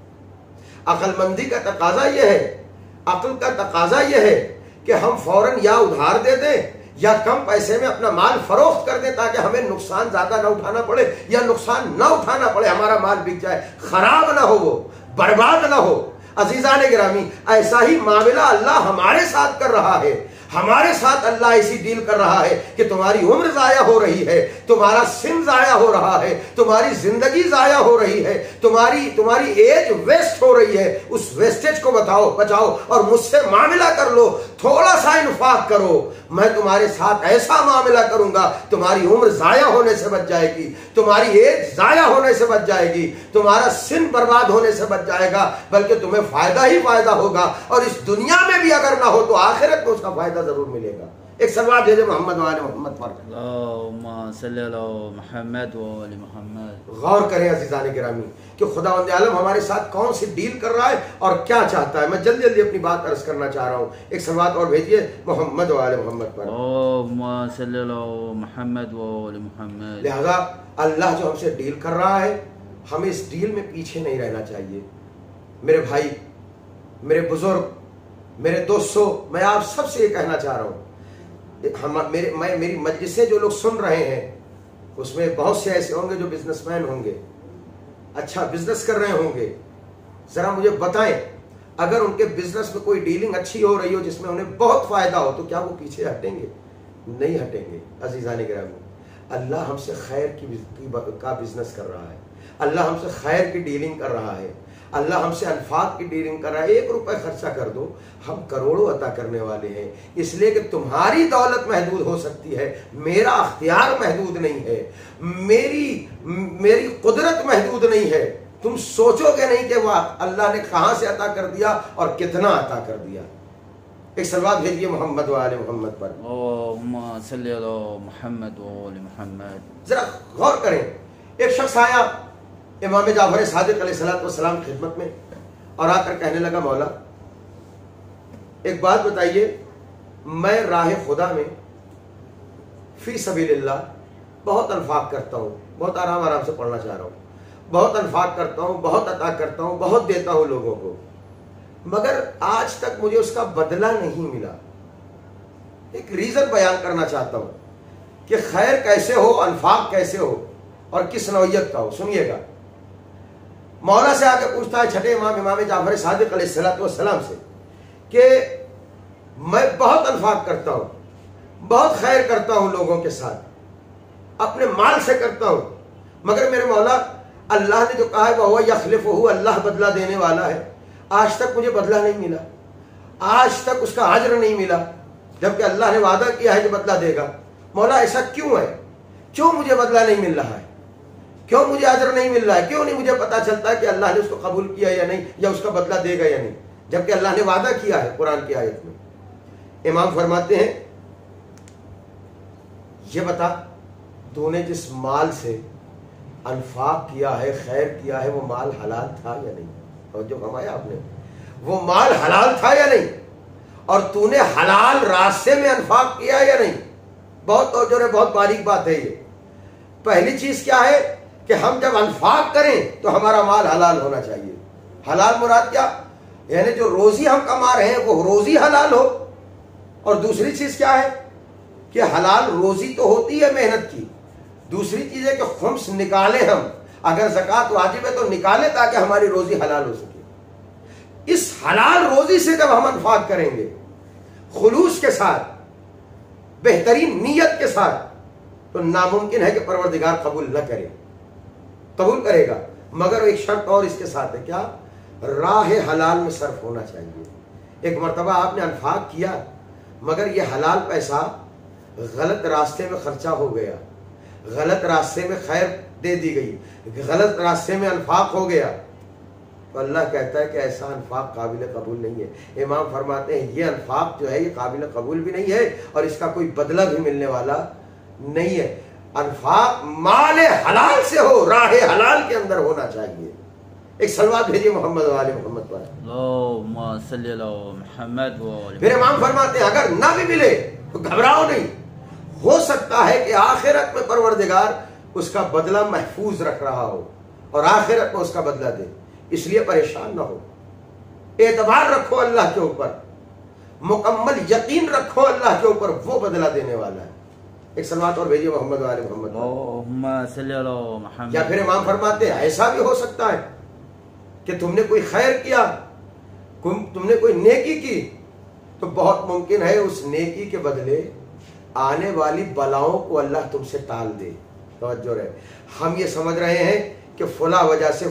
अक्लमंदी का तकाजा यह है, अक्ल का तकाजा यह है कि हम फौरन या उधार दे दें या कम पैसे में अपना माल फरोख्त कर दें, ताकि हमें नुकसान ज्यादा ना उठाना पड़े या नुकसान ना उठाना पड़े, हमारा माल बिक जाए, खराब ना हो, वो बर्बाद ना हो। अजीजान गिरामी, ऐसा ही मामला अल्लाह हमारे साथ कर रहा है। हमारे साथ अल्लाह ऐसी डील कर रहा है कि तुम्हारी उम्र जाया हो रही है, तुम्हारा सिन जाया हो रहा है, तुम्हारी जिंदगी जाया हो रही है, तुम्हारी एज वेस्ट हो रही है। उस वेस्टेज को बचाओ और मुझसे मामला कर लो, थोड़ा सा इन्फाक करो, मैं तुम्हारे साथ ऐसा मामला करूंगा, तुम्हारी उम्र जाया होने से बच जाएगी, तुम्हारी एज जाया होने से बच जाएगी, तुम्हारा सिन बर्बाद होने से बच जाएगा, बल्कि तुम्हें फायदा ही फायदा होगा। और इस दुनिया में भी अगर ना हो तो आखिरत में उसका फायदा जरूर मिलेगा। एक सलवात भेजे मोहम्मद वाले मोहम्मद पर। अल्लाहुम्मा सल्ली अला मुहम्मद व आले मुहम्मद। गौर करें अज़ीज़ान गिरामी कि खुदावंद आलम हमारे साथ कौन सी डील कर रहा है और क्या चाहता है। मैं जल्दी जल्दी अपनी बात अर्ज करना चाह रहा हूँ। एक सलवात और भेजिए मोहम्मद वाले मोहम्मद पर। अल्लाहुम्मा सल्ली अला मुहम्मद व आले मुहम्मद। लिहाजा अल्लाह जो हमसे डील कर रहा है, हमें इस डील में पीछे नहीं रहना चाहिए। मेरे भाई, मेरे बुजुर्ग, मेरे दोस्तों, मैं आप सबसे ये कहना चाह रहा हूँ, मेरी मजलिसें जो लोग सुन रहे हैं उसमें बहुत से ऐसे होंगे जो बिजनेसमैन होंगे, अच्छा बिजनेस कर रहे होंगे। जरा मुझे बताएं, अगर उनके बिजनेस में कोई डीलिंग अच्छी हो रही हो जिसमें उन्हें बहुत फायदा हो, तो क्या वो पीछे हटेंगे? नहीं हटेंगे। अजीज़ान गिरामी, अल्लाह हमसे खैर का बिजनेस कर रहा है, अल्लाह हमसे खैर की डीलिंग कर रहा है, अल्लाह हमसे अनफाक की डीलिंग कर रहा है। 1 रुपए खर्चा कर दो, हम करोड़ों अता करने वाले हैं। इसलिए कि तुम्हारी दौलत महदूद हो सकती है, मेरा अख्तियार महदूद नहीं है, मेरी कुदरत महदूद नहीं है। तुम सोचोगे नहीं कि वाह अल्लाह ने कहां से अता कर दिया और कितना अता कर दिया। एक सलवात भेजिए मोहम्मद वाले मोहम्मद पर। अल्लाहुम्मा सल्ली अला मुहम्मद व आले मुहम्मद। जरा गौर करें, एक शख्स आया इमाम जाफर सादिक अलैहिस्सलाम की खिदमत में और आकर कहने लगा, मौला एक बात बताइए, मैं राह खुदा में फी सबीलिल्लाह बहुत अनफाक करता हूँ, बहुत आराम आराम से पढ़ना चाह रहा हूँ, बहुत अनफाक करता हूँ, बहुत अता करता हूँ, बहुत देता हूँ लोगों को, मगर आज तक मुझे उसका बदला नहीं मिला। एक रीजन बयान करना चाहता हूँ कि खैर कैसे हो, अनफाक कैसे हो और किस नौयत का हो। सुनिएगा, मौला से आकर पूछता है छठे इमाम जाफर सादिक अलैहिस्सलाम से कि मैं बहुत अनफाक करता हूँ, बहुत खैर करता हूँ लोगों के साथ, अपने माल से करता हूँ, मगर मेरे मौला अल्लाह ने जो कहा है वह यखलिफुहु, अल्लाह बदला देने वाला है, आज तक मुझे बदला नहीं मिला, आज तक उसका अज्र नहीं मिला, जबकि अल्लाह ने वादा किया है कि बदला देगा। मौला ऐसा क्यों है? क्यों मुझे बदला नहीं मिल रहा है? क्यों मुझे अज्र नहीं मिल रहा है? क्यों नहीं मुझे पता चलता कि अल्लाह ने उसको कबूल किया या नहीं, या उसका बदला देगा या नहीं, जबकि अल्लाह ने वादा किया है कुरान की आयत में। इमाम फरमाते हैं, ये बता तूने जिस माल से अनफाक किया है, खैर किया है, वो माल हलाल था या नहीं? और जो कमाया आपने, वो माल हलाल था या नहीं? और तूने हलाल रास्ते में अनफाक किया या नहीं? बहुत जो है, बहुत बारीक बात है ये। पहली चीज क्या है कि हम जब अनफाक करें तो हमारा माल हलाल होना चाहिए। हलाल मुराद क्या? यानी जो रोजी हम कमा रहे हैं वो रोजी हलाल हो। और दूसरी चीज क्या है कि हलाल रोजी तो होती है मेहनत की, दूसरी चीज है कि खुम्स निकाले हम, अगर ज़कात वाजिब है तो निकाले ताकि हमारी रोजी हलाल हो सके। इस हलाल रोजी से जब हम अनफाक करेंगे खुलूस के साथ, बेहतरीन नीयत के साथ, तो नामुमकिन है कि परवरदिगार कबूल न करे। कबूल करेगा, मगर एक शर्त और इसके साथ है, क्या? राह हलाल में सर्फ होना चाहिए। एक मर्तबा आपने अनफाक किया, मगर यह हलाल पैसा गलत रास्ते में खर्चा हो गया, गलत रास्ते में खैर दे दी गई, गलत रास्ते में अनफाक हो गया, तो अल्लाह कहता है कि ऐसा अनफाक काबिल कबूल नहीं है। इमाम फरमाते हैं ये अनफाक जो है ये काबिल कबूल भी नहीं है और इसका कोई बदला भी मिलने वाला नहीं है। अनफाक माल हलाल से हो, राह हलाल के अंदर होना चाहिए। एक सलवात भेजिए मोहम्मद वाले मोहम्मद पर। अल्लाहुम्मा सल्ली अला मुहम्मद व आले। फिर इमाम फरमाते हैं अगर ना भी मिले तो घबराओ नहीं, हो सकता है कि आखिरत में परवरदिगार उसका बदला महफूज रख रहा हो और आखिरत में उसका बदला दे, इसलिए परेशान ना हो। एतबार रखो अल्लाह के ऊपर, मुकम्मल यकीन रखो अल्लाह के ऊपर, वो बदला देने वाला है। एक सलवात और भेजिए मोहम्मद वाले मोहम्मद। अल्लाहुम्मा सल्ली अला मुहम्मद। या फिर इमाम फरमाते हैं ऐसा भी हो सकता है कि तुमने कोई खैर किया, तुमने कोई नेकी की, तो बहुत मुमकिन है उस नेकी के बदले आने वाली बलाओं को अल्लाह तुमसे टाल दे। तवज्जो रहे, हम ये समझ रहे हैं कि फुला वजह से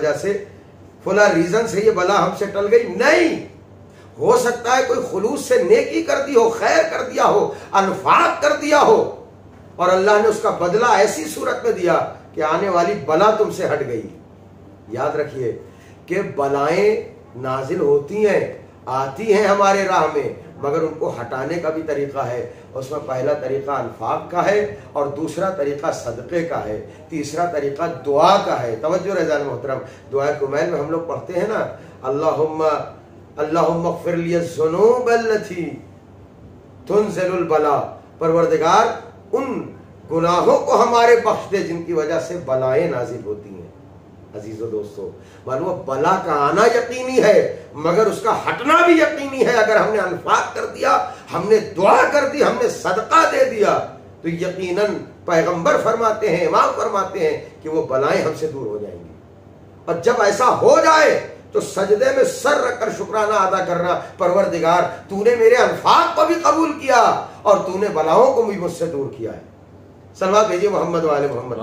फुला रीजन से ये बला हमसे टल गई, नहीं। हो सकता है कोई खुलूस से नेकी कर दी हो, खैर कर दिया हो, अनफाक कर दिया हो, और अल्लाह ने उसका बदला ऐसी सूरत में दिया कि आने वाली बला तुमसे हट गई। याद रखिए कि बलाएं नाजिल होती हैं, आती हैं हमारे राह में, मगर उनको हटाने का भी तरीका है। उसमें पहला तरीका अनफाक का है और दूसरा तरीका सदक़े का है, तीसरा तरीका दुआ का है। तवज्जो रज़ान मोहतरम, दुआ कुमैल में हम लोग पढ़ते हैं ना, अल्लाहुम्मा अग़फ़िर लिय ज़ुनूब अल्लती तुनज़िलुल बला, परवरदिगार उन गुनाहों को हमारे बख्श दे जिनकी वजह से बलाएं नाजिल होती हैं। अजीजों दोस्तों, मालूम बला का आना यकीनी है मगर उसका हटना भी यकीनी है। अगर हमने अनफाक कर दिया, हमने दुआ कर दी, हमने सदका दे दिया, तो यकीनन पैगंबर फरमाते हैं, इमाम फरमाते हैं कि वो बलाएं हमसे दूर हो जाएंगी। और जब ऐसा हो जाए तो सजदे में सर रखकर शुक्राना अदा करना, परवरदिगार तूने मेरे अनफाक को भी कबूल किया और तूने बलाओं को भी मुझसे दूर किया है। सलवात भेजिए मोहम्मद वाले मोहम्मद।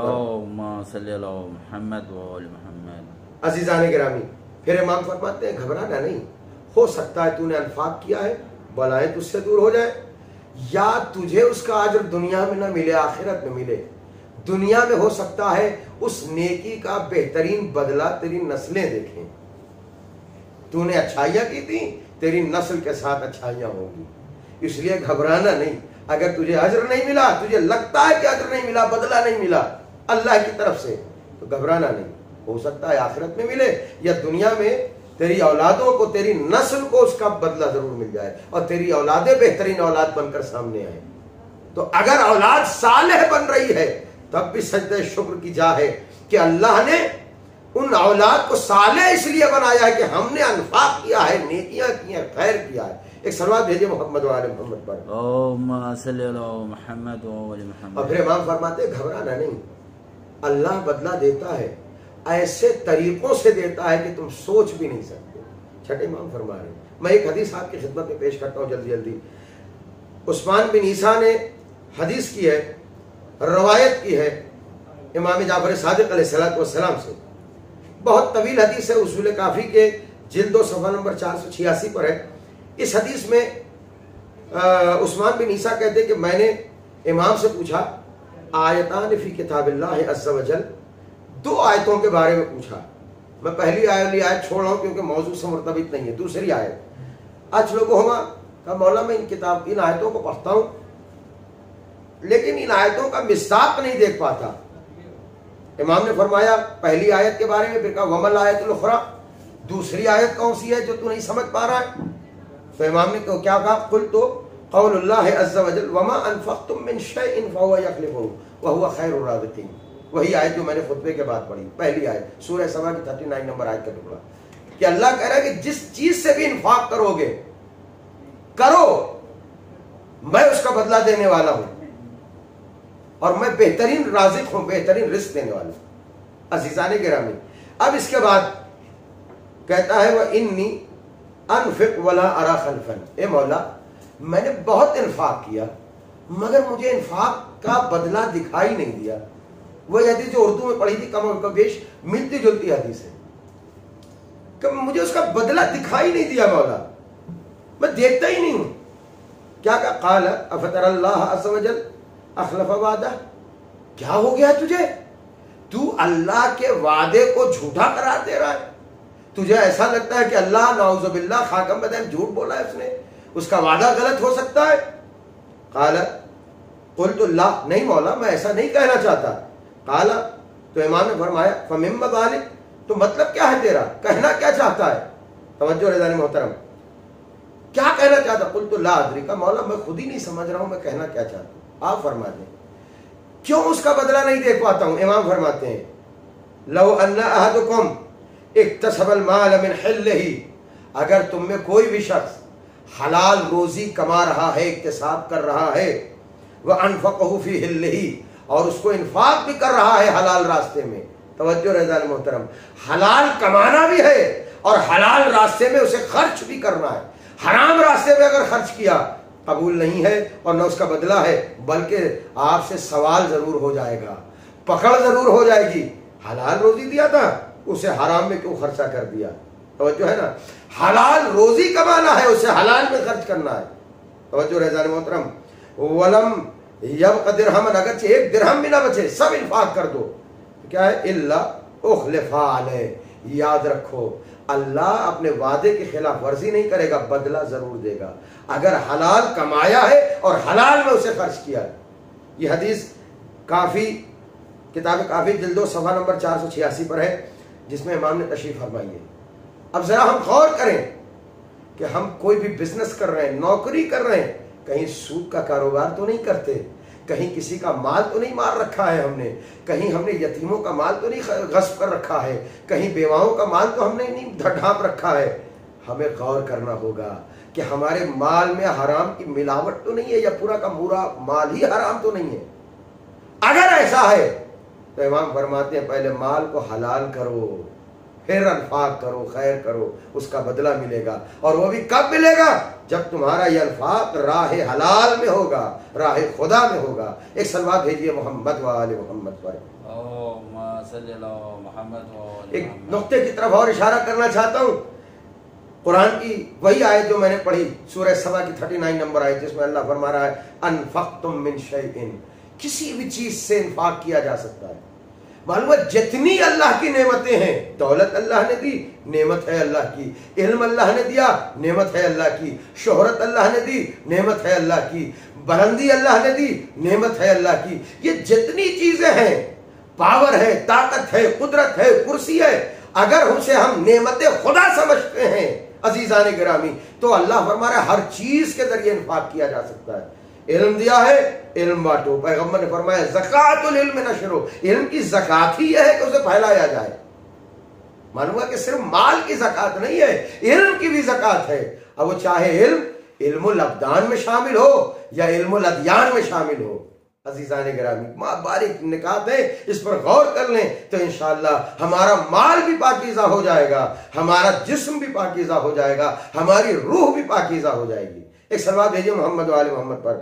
अजीज़ान गिरामी, फिर इमाम फरमाते हैं घबराना नहीं, हो सकता है तूने अनफाक किया है, बलाएं तुझसे दूर हो जाए, या तुझे उसका अजर दुनिया में न मिले आखिरत में मिले। दुनिया में हो सकता है उस नेकी का बेहतरीन बदला तेरी नस्लें देखें। तूने अच्छाइयां की थी, तेरी नस्ल के साथ अच्छाइयां होंगी, इसलिए घबराना नहीं। अगर तुझे अजर नहीं मिला, तुझे लगता है कि अजर नहीं मिला, बदला नहीं मिला अल्लाह की तरफ से, तो घबराना नहीं, हो सकता है आखिरत में मिले या दुनिया में तेरी औलादों को, तेरी नस्ल को उसका बदला जरूर मिल जाए और तेरी औलादें बेहतरीन औलाद बनकर सामने आए। तो अगर औलाद सालेह बन रही है तब भी सजदे शुक्र की जा है कि अल्लाह ने उन औलाद को सालेह इसलिए बनाया है कि हमने अनफाक किया है, नेकियां की हैं, खैर किया है। एक सलवात भेजिए मोहम्मद वाले मोहम्मद पर। और फिर इमाम फरमाते घबराना नहीं, अल्लाह बदला देता है, ऐसे तरीकों से देता है कि तुम सोच भी नहीं सकते। छठे इमाम फरमा रहे, मैं एक हदीस आपकी खिदमत में पेश करता हूँ जल्दी जल्दी। उस्मान बिन ईसा ने हदीस की है, रवायत की है इमाम जाफर सादिक अलैहिस्सलाम से। बहुत तवील हदीस है, उसूल काफी के जिल्द सफ़ा नंबर 486 पर है। इस हदीस में उस्मान बिन ईसा कहते कि मैंने इमाम से पूछा, आयतान फी किताबिल्लाह अज़्ज़ा वजल, दो आयतों के बारे में पूछा। मैं पहली आयत छोड़ रहा हूँ क्योंकि मौजू से मुर्तबित नहीं है। दूसरी आयत, आज लोगों का मौला मैं इन आयतों को पढ़ता हूँ लेकिन इन आयतों का मिस्ताक नहीं देख पाता। इमाम ने फरमाया पहली आयत के बारे में, फिर कहा वमल आयतुल उखरा, दूसरी आयत कौन सी है जो तू नहीं समझ पा रहा है? तो इमाम ने क्या कहा, कुल तो क़ौलुल्लाह अज़्ज़ा वजल वमा अनफ़क़्तुम मिन शैइन फ़हुव यख़्लिफ़ुहु व हुव ख़ैरुर राज़िक़ीन। वही आयत जो मैंने खुतबे के बाद पढ़ी, पहली आयत सूरह सबा की 39 नंबर आयत का टुकड़ा, कि अल्लाह कह रहा है कि जिस चीज से भी इन्फाक करोगे करो, मैं उसका बदला देने वाला हूं और मैं बेहतरीन राज़िक़ हूं, बेहतरीन रिज़्क़ देने वाला हूं। अज़ीज़ान गिरामी, अब इसके बाद कहता है वह इन्नी अनफ़िक़ वला अरा खल्फ़न, ए मौला मैंने बहुत इन्फाक किया मगर मुझे इन्फाक का बदला दिखाई नहीं दिया। वही हदीस जो उर्दू में पढ़ी थी, कम बेश मिलती जुलती हदीस है, कि मुझे उसका बदला दिखाई नहीं दिया मौला, मैं देखता ही नहीं हूं। क्या कहा, क़ाल अफ़तरल्लाह अज़्ज़ा वजल अख़लफ़ वादा, क्या हो गया तुझे, तू अल्लाह के वादे को झूठा करार दे रहा है? तुझे ऐसा लगता है कि अल्लाह नाउज़ुबिल्लाह खाकम बदन झूठ बोला है, उसने उसका वादा गलत हो सकता है? क़ाल क़ुल्तु ला, नहीं मौला मैं ऐसा नहीं कहना चाहता। क़ाल, तो इमाम ने फरमाया फ़मिम्मा ज़ालिक, तो मतलब क्या है तेरा, कहना क्या चाहता है? तवज्जो रज़ानी मोहतरम, क्या कहना चाहता? क़ुल्तु ला अदरी, का मौला मैं खुद ही नहीं समझ रहा हूं मैं कहना क्या चाहता हूं, आप फरमा दें क्यों उसका बदला नहीं देख पाता हूं। इमाम फरमाते हैं लौ अन्ना अहदुकुम इक्तसबल माल मिन हिल्लिही, अगर तुम में कोई भी शख्स हलाल रोजी कमा रहा है, इक्तिसाब कर रहा है, वह अनफ़क़हु फी हिल्लिही, और उसको इन्फाक भी कर रहा है हलाल रास्ते में। तवज्जो रज़ान मोहतरम, हलाल कमाना भी है और हलाल रास्ते में उसे खर्च भी करना है। हराम रास्ते में अगर खर्च किया कबूल नहीं है और न उसका बदला है, बल्कि आपसे सवाल जरूर हो जाएगा, पकड़ जरूर हो जाएगी। हलाल रोजी दिया था, उसे हराम में क्यों खर्चा कर दिया? तवज्जो है ना, हलाल रोजी कमाना है, उसे हलाल में खर्च करना है। तवज्जो रज़ान मोहतरम, वलम यब दिरहम, अगर एक दिरहम भी ना बचे सब इन्फाक कर दो, क्या है, इल्ला उखलिफा अलैह, याद रखो अल्लाह अपने वादे की खिलाफ वर्जी नहीं करेगा, बदला जरूर देगा अगर हलाल कमाया है और हलाल में उसे खर्च किया है। ये हदीस काफी किताब काफी जिल्दो सफा नंबर 486 पर है, जिसमें इमाम ने तशरीफ फरमाई है। अब जरा हम गौर करें कि हम कोई भी बिजनेस कर रहे हैं, नौकरी कर रहे हैं, कहीं सूद का कारोबार तो नहीं करते, कहीं किसी का माल तो नहीं मार रखा है हमने, कहीं हमने यतीमों का माल तो नहीं गस्ब कर रखा है, कहीं बेवाओं का माल तो हमने नहीं ढांप रखा है। हमें गौर करना होगा कि हमारे माल में हराम की मिलावट तो नहीं है, या पूरा का पूरा माल ही हराम तो नहीं है। अगर ऐसा है तो इमाम फरमाते हैं पहले माल को हलाल करो, फिर अनफाक करो, खैर करो, उसका बदला मिलेगा। और वो भी कब मिलेगा? जब तुम्हारा ये अनफाक राह हलाल में होगा, राह खुदा में होगा। एक सलवात भेजिए मोहम्मद व आले मोहम्मद पर। एक नुक्ते की तरफ और इशारा करना चाहता हूँ। कुरान की वही आयत जो मैंने पढ़ी, सूरह सबा की 39 नंबर आयत, जिसमें अल्लाह फरमा रहा है अनफक्तुम मिन शैइन, किसी भी चीज से इन्फाक किया जा सकता है। मालूम है जितनी अल्लाह की नेमतें हैं, दौलत अल्लाह ने दी, नेमत है अल्लाह की, इल्म अल्लाह ने दिया, नेमत है अल्लाह की, शोहरत अल्लाह ने दी, नेमत है अल्लाह की, बुलंदी अल्लाह ने दी, नेमत है अल्लाह की। ये जितनी चीजें हैं, पावर है, ताकत है, कुदरत है, कुर्सी है, अगर उसे हम नेमतें खुदा समझते हैं अजीजान गिरामी, तो अल्लाह फरमा रहा है हर चीज के जरिए इन्फाक किया जा सकता है। इल्म दिया है, इल्म बांटो। पैगम्बर ने फरमाया ज़कातुल इल्म नशरो, इल्म की ज़कात ही है कि उसे फैलाया जाए। मालूम है कि सिर्फ माल की ज़कात नहीं है, इल्म की भी ज़कात है। अब वो चाहे इल्मुल अब्दान में शामिल हो या इल्मुल अदयान में शामिल हो। अजीज़ान गिरामी, बारीक निकात है, इस पर गौर कर लें तो इंशाअल्लाह हमारा माल भी पाकीज़ा हो जाएगा, हमारा जिस्म भी पाकीज़ा हो जाएगा, हमारी रूह भी पाकीज़ा हो जाएगी। एक सलवात भेजिए मोहम्मद वाले मोहम्मद पर।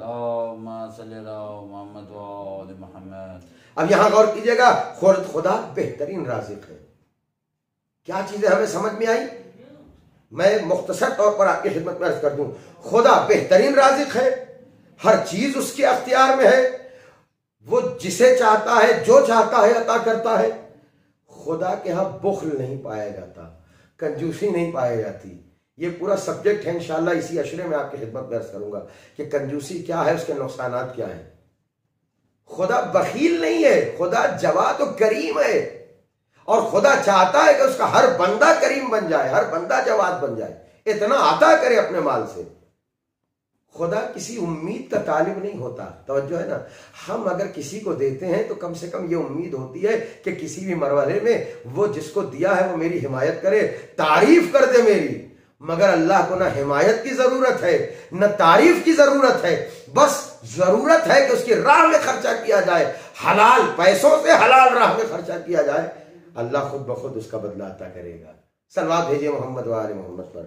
अब यहां गौर कीजिएगा, खुदा बेहतरीन राज़िक है। क्या चीजें हमें समझ में आई? मैं मुख्तसर तौर पर आपकी खिदमत में अर्ज कर दूं, खुदा बेहतरीन राज़िक है, हर चीज उसके अख्तियार में है, वो जिसे चाहता है, जो चाहता है अता करता है। खुदा के यहां बुख्ल नहीं पाया जाता, कंजूसी नहीं पाई जाती। ये पूरा सब्जेक्ट है, इंशाअल्लाह इसी अशरे में आपकी खिदमत में अर्ज करूंगा कि कंजूसी क्या है, उसके नुकसानात क्या है। खुदा बखील नहीं है, खुदा जवाद और करीम है, और खुदा चाहता है कि उसका हर बंदा करीम बन जाए, हर बंदा जवाद बन जाए, इतना अता करे अपने माल से। खुदा किसी उम्मीद का तालिब नहीं होता, तवज्जो है ना। हम अगर किसी को देते हैं तो कम से कम ये उम्मीद होती है कि किसी भी मरहले में वो जिसको दिया है वो मेरी हिमायत करे, तारीफ कर दे मेरी। मगर अल्लाह को ना हिमायत की जरूरत है, न तारीफ की जरूरत है, बस जरूरत है कि उसकी राह में खर्चा किया जाए, हलाल पैसों से हलाल राह में खर्चा किया जाए। अल्लाह खुद ब खुद उसका बदला अता करेगा। सलवात भेजिए मोहम्मद वाले मोहम्मद पर।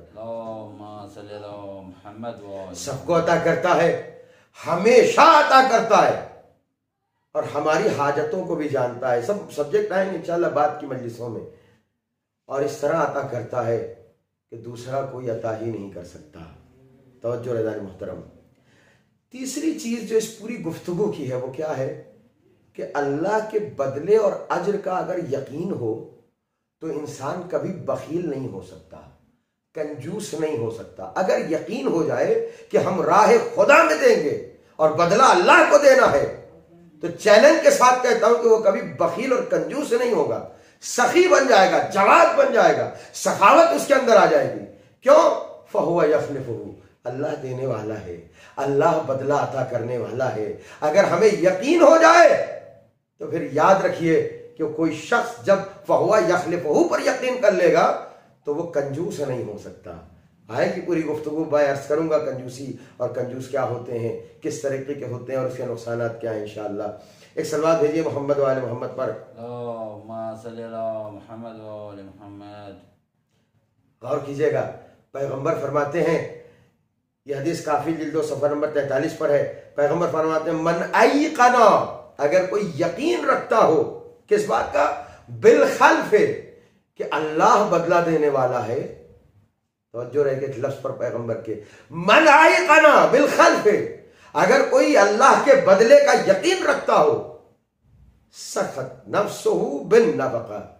सबको अता करता है, हमेशा अता करता है, और हमारी हाजतों को भी जानता है। सब सब्जेक्ट आएंगे इंशाअल्लाह बाद की मजलिसों में। और इस तरह अता करता है कि दूसरा कोई अता ही नहीं कर सकता। तवज्जो रज़ान मुहतरम। तीसरी चीज जो इस पूरी गुफ्तगू की है वो क्या है कि अल्लाह के बदले और अज्र का अगर यकीन हो तो इंसान कभी बखील नहीं हो सकता, कंजूस नहीं हो सकता। अगर यकीन हो जाए कि हम राह खुदा में देंगे और बदला अल्लाह को देना है, तो चैलेंज के साथ कहता हूं कि वो कभी बखील और कंजूस नहीं होगा, सखी बन जाएगा, जवाद बन जाएगा, सखावत उसके अंदर आ जाएगी। क्यों? फहुवा यखलिफुहु, अल्लाह देने वाला है, अल्लाह बदला अता करने वाला है। अगर हमें यकीन हो जाए तो फिर याद रखिए कि कोई शख्स जब फहुवा यखलिफुहु पर यकीन कर लेगा तो वो कंजूस नहीं हो सकता। आएगी पूरी गुफ्तगू, मैं अर्ज करूंगा कंजूसी और कंजूस क्या होते हैं, किस तरीके के होते हैं और उसके नुकसानात क्या हैं इंशाअल्लाह। एक सलवात भेजिए मोहम्मद वाले मोहम्मद पर। गौर कीजिएगा, पैगंबर फरमाते हैं, यह हदीस काफी जिल्दो सफर नंबर 43 पर है। पैगंबर फरमाते हैं मन अयक़ना, अगर कोई यकीन रखता हो किस बात का, बिल खल्फ़, कि अल्लाह बदला देने वाला है। तो जो रहे लफ्ज़ पर पैगंबर के, मन अयक़ना बिल खल्फ़, अगर कोई अल्लाह के बदले का यकीन रखता हो, सखत नफ्सुहु बिन नबका,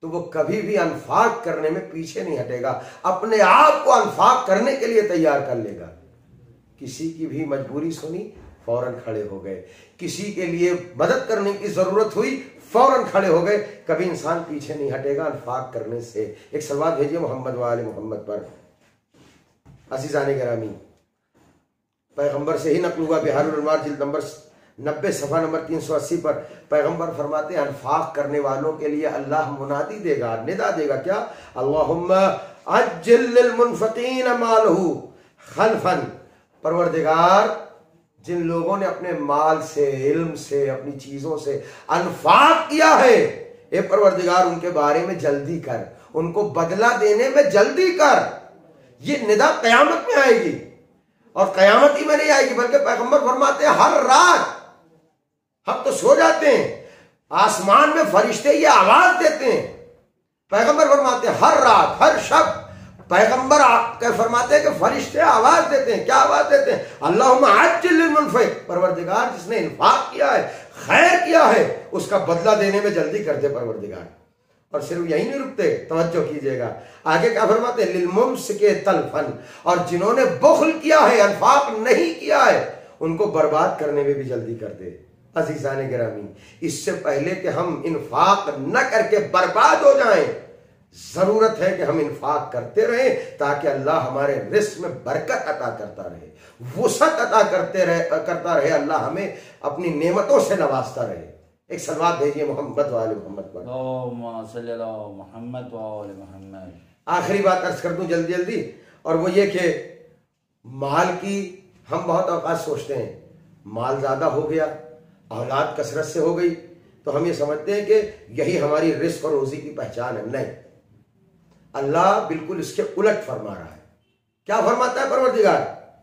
तो वो कभी भी अनफाक करने में पीछे नहीं हटेगा, अपने आप को अनफाक करने के लिए तैयार कर लेगा। किसी की भी मजबूरी सुनी, फौरन खड़े हो गए, किसी के लिए मदद करने की जरूरत हुई, फौरन खड़े हो गए। कभी इंसान पीछे नहीं हटेगा अनफाक करने से। एक सलवात भेजिए मोहम्मद वाले मोहम्मद पर। अज़ीज़ान गिरामी, पैगंबर से ही नकल हुआ, बिहारुल अनवार जिल्द नंबर 90 सफ़ा नंबर 380 पर पैगंबर फरमाते हैं अनफाक करने वालों के लिए अल्लाह मुनादी देगा, निदा देगा, क्या? अल्लाहुम्मा अज्जिल लिल मुनफिकीन मालहू खल्फन। परवरदिगार, जिन लोगों ने अपने माल से, इल्म से, अपनी चीजों से अनफाक किया है, ए परवरदिगार उनके बारे में जल्दी कर, उनको बदला देने में जल्दी कर। ये निदा कयामत में आएगी, और कयामत ही में नहीं आएगी, बल्कि पैगंबर फरमाते हैं हर रात हम तो सो जाते हैं, आसमान में फरिश्ते ये आवाज देते हैं। पैगंबर फरमाते हैं हर रात, हर शब पैगंबर फरमाते हैं कि फरिश्ते आवाज देते हैं। क्या आवाज देते हैं? अल्लाहुम्मा अज्जिल लिल मुनफिक, परवरदिगार जिसने इन्फाक किया है, खैर किया है, उसका बदला देने में जल्दी करते परवरदिगार। और सिर्फ यही नहीं रुकते, तवज्जो कीजिएगा, आगे क्या फरमाते हैं? लिल मुमसिके तलफन, और जिन्होंने बुख्ल किया है, अनफाक नहीं किया है, उनको बर्बाद करने में भी जल्दी करते। अज़ीज़ान गिरामी, इससे पहले कि हम इन्फाक न करके बर्बाद हो जाएं, जरूरत है कि हम इन्फाक करते रहें, ताकि अल्लाह हमारे रिस्क में बरकत अता करता रहे, वुसअत अता करता रहे, अल्लाह हमें अपनी नेमतों से नवाजता रहे। एक सलवात भेजिए मोहम्मद वाले मोहम्मद पर। आखिरी बात अर्ज कर दूं जल्दी जल्दी, और वो ये कि माल की हम बहुत औकात सोचते हैं, माल ज्यादा हो गया, औलाद कसरत से हो गई, तो हम ये समझते हैं कि यही हमारी रिस्क और रोजी की पहचान है। नहीं, अल्लाह बिल्कुल इसके उलट फरमा रहा है। क्या फरमाता है परवरदिगार?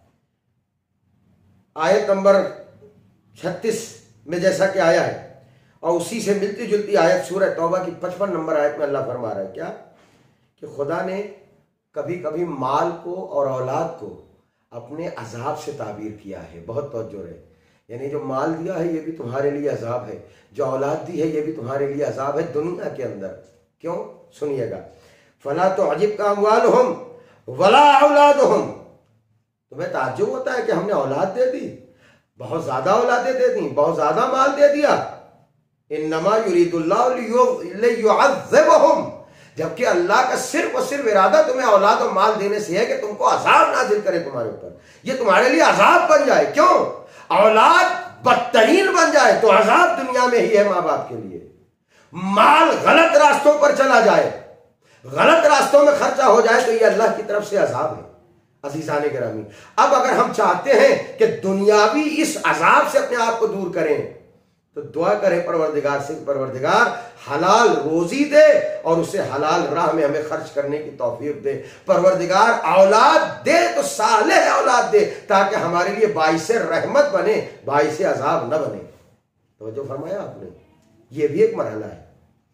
आयत नंबर 36 में जैसा कि आया है, और उसी से मिलती जुलती आयत सूरह तौबा की 55 नंबर आयत में अल्लाह फरमा रहा है क्या? कि खुदा ने कभी कभी माल को और औलाद को अपने अजाब से ताबीर किया है। बहुत तवज्जो रहे, यानी जो माल दिया है ये भी तुम्हारे लिए अजाब है, जो औलाद दी है ये भी तुम्हारे लिए अजाब है दुनिया के अंदर। क्यों? सुनिएगा, फला तो अजीब का अमवालुहुम वला औलादुहुम, तुम्हें ताज्जुब होता है कि हमने औलाद दे दी, बहुत ज्यादा औलादें दे दी, बहुत ज्यादा माल दे दिया। इन्नमा युरीदुल्लाहु लियुअज़्ज़िबहुम, जबकि अल्लाह का सिर्फ और सिर्फ इरादा तुम्हें औलाद और माल देने से है कि तुमको अजाब नाजिल करे तुम्हारे ऊपर, ये तुम्हारे लिए अजाब बन जाए। क्यों? औलाद बदतरीन बन जाए तो अजाब दुनिया में ही है माँ बाप के लिए। माल गलत रास्तों पर चला जाए, गलत रास्तों में खर्चा हो जाए, तो ये अल्लाह की तरफ से अजाब है। अज़ीज़ान गिरामी, अब अगर हम चाहते हैं कि दुनियावी इस अजाब से अपने आप को दूर करें, तो दुआ करें परवरदिगार से, परवरदिगार हलाल रोजी दे और उसे हलाल राह में हमें खर्च करने की तौफीक दे। परवरदिगार औलाद दे तो सालेह औलाद दे, ताकि हमारे लिए बाइसे रहमत बने, बाइसे अजाब न बने। तो जो फरमाया आपने, ये भी एक मरहला है।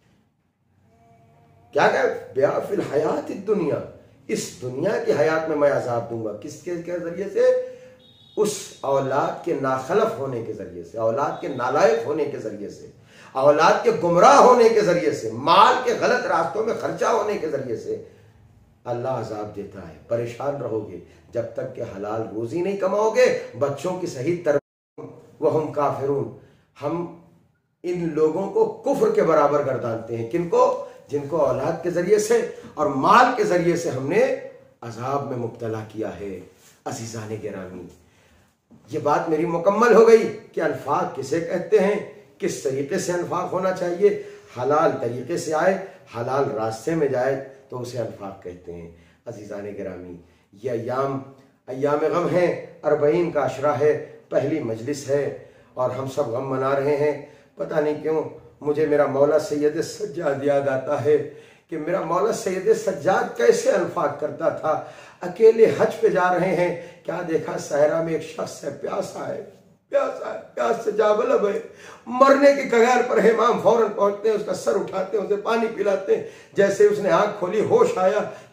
क्या कहे? ब्या फिल हयात दुनिया, इस दुनिया की हयात में मैं अजाब दूंगा। किसके जरिए से? उस औलाद के नाखलफ होने के जरिए से, औलाद के नालायक होने के जरिए से, औलाद के गुमराह होने के जरिए से, माल के गलत रास्तों में खर्चा होने के जरिए से अल्लाह अजाब देता है। परेशान रहोगे जब तक कि हलाल रोजी नहीं कमाओगे, बच्चों की सही तरबियत, वहुम काफिरून, हम इन लोगों को कुफ्र के बराबर गर्दानते हैं। किनको? जिनको औलाद के जरिए से और माल के जरिए से हमने अजाब में मुब्तला किया है। अज़ीज़ान गिरामी, ये बात मेरी मुकम्मल हो गई कि अनफाक किसे कहते हैं, किस तरीके से अनफाक होना चाहिए। हलाल तरीके से आए, हलाल रास्ते में जाए तो उसे अनफाक कहते हैं। अज़ीज़ान गिरामी, ये अय्याम गम है, 40 का अशरा है, पहली मजलिस है और हम सब गम मना रहे हैं। पता नहीं क्यों मुझे मेरा मौला सैयद सज्जाद याद आता है कि मेरा मौला सैयद सज्जाद कैसे अनफाक करता था। अकेले हज पे जा रहे हैं, क्या देखा सहरा में एक शख्स है, प्यासा है, प्यास से जाबलब है, मरने की कगार पर है। इमाम फौरन पहुंचते हैं, उसका सर उठाते हैं, उसे पानी पिलाते हैं। जैसे उसने आंख खोली, होश आया,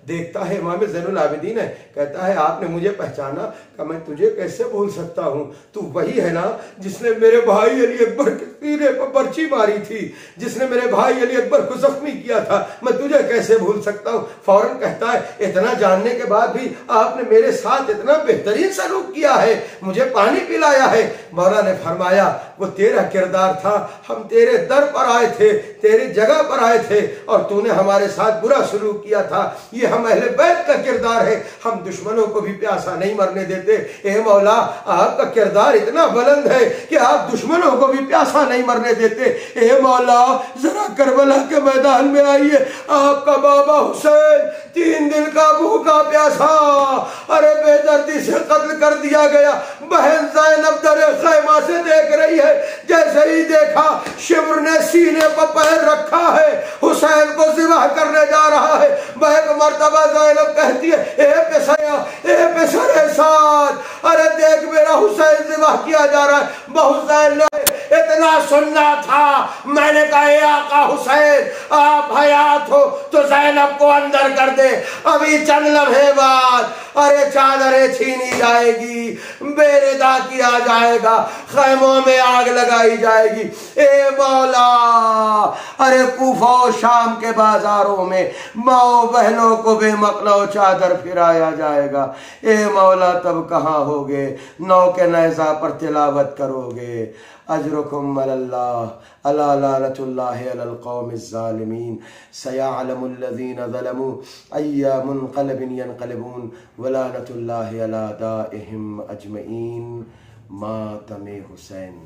देखता है इमाम ज़ैनुल आबिदीन है, कहता है आपने मुझे पहचाना? कि मैं तुझे कैसे भूल सकता हूँ, तू वही है ना जिसने मेरे भाई अली अकबर के सीने पर बर्छी मारी थी, जिसने मेरे भाई अली अकबर को जख्मी किया था, मैं तुझे कैसे भूल सकता हूँ। फौरन कहता है इतना जानने के बाद भी आपने मेरे साथ इतना बेहतरीन सलूक किया है, मुझे पानी पिलाया है। मौला ने फरमाया वो तेरा किरदार था, हम तेरे दर पर आए थे, तेरी जगह पर आए थे और तूने हमारे साथ बुरा सलूक किया था। ये हम अहले बैत का किरदार है, हम दुश्मनों को भी प्यासा नहीं मरने देते। ए मौला आपका किरदार इतना बुलंद है कि आप दुश्मनों को भी प्यासा नहीं मरने देते। ए मौला जरा करबला के मैदान में आइए, आपका बाबा हुसैन 3 दिन का भूखा प्यासा, अरे बेदर्दी से कत्ल कर दिया गया। बहन ज़ैनब दरे खैमा से देख रही है, जैसे ही देखा शिब्र ने सीने पर पैर रखा है, हुसैन को ज़िबह करने जा रहा है। एक मर्तबा ज़ैनब कहती है ए पेशरे साथ, अरे देख मेरा हुसैन ज़िबह किया जा रहा है। हुसैन ने इतना सुनना था, मैंने कहा ए आका हुसैन आप हयात हो तो ज़ैनब को अंदर कर दे, अभी चंद लम्हे बाद अरे चादरें छीनी जाएगी, बेरिदा किया जाएगा, खैमों में आग लगाई जाएगी। ए मौला अरे कूफा और शाम के बाजारों में माओ बहनों को बेमकनो चादर फिराया जाएगा। ए मौला तब कहाँ होगे, नौ के नैज़ा पर तिलावत करोगे। अजरुकुम अल्लाह अला लानतुल्लाहि अलल कौमिज़ ज़ालिमीन सयअलमुल लज़ीना ज़लमू अय्या मुनक़लिबिन यनक़लिबून व लानतुल्लाहि अला दाइहिम अजमईन। मातमे हुसैन।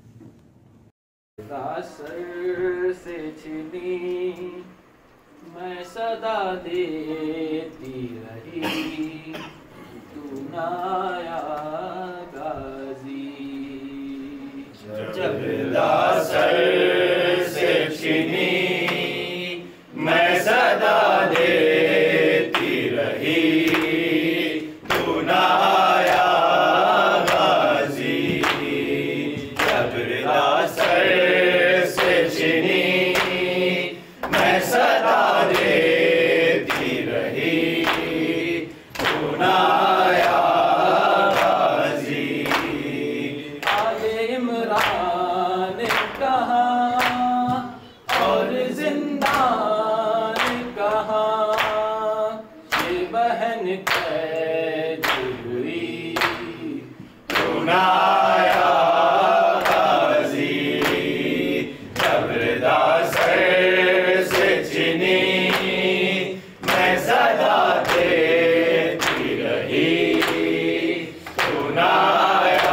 सर से छिनी मैं सदा देती रही, तू नाया गाजी। जब सर से छिनी मैं सदा देती रही, तू नाया गाजी। जब सर से छिनी मैं सदा देती रही, तू नाया गाजी। आले इमरान कहाँ और जिंदान कहाँ, ये बहन कैद हुई, तू नाया गाजी। जब सर से छिनी मैं सदा देती रही, तू नाया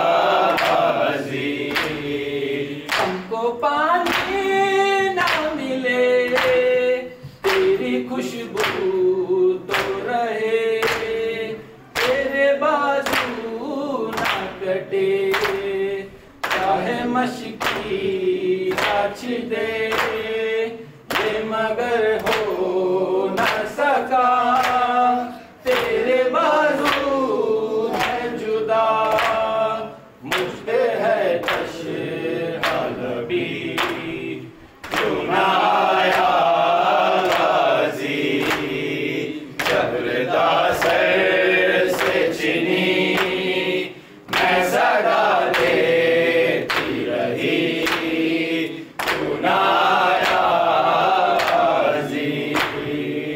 गाजी। हमको पानी ना मिले तेरी खुशबू तो रहे, तेरे बाजू ना कटे, चाहे मशकी नाच दे, ये मगर हो ना सका, तेरे बाजू है जुदा, मुझे है तशहलबी, तू नाया गाजी। जब सर से छिनी मैं सदा देती रही, तू नाया गाजी।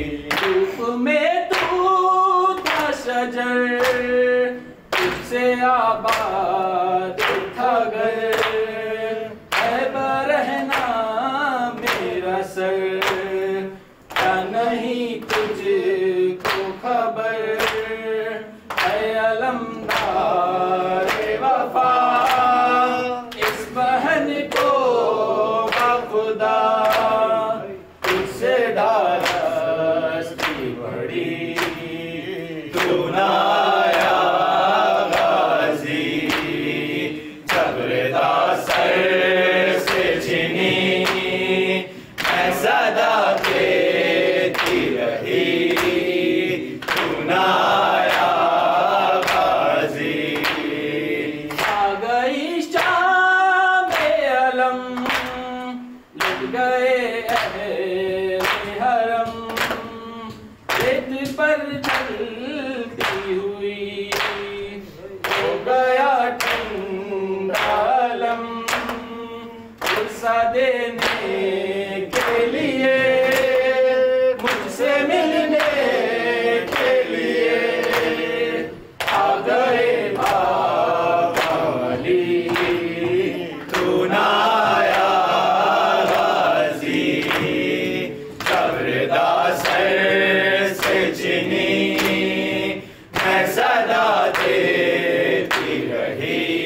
रही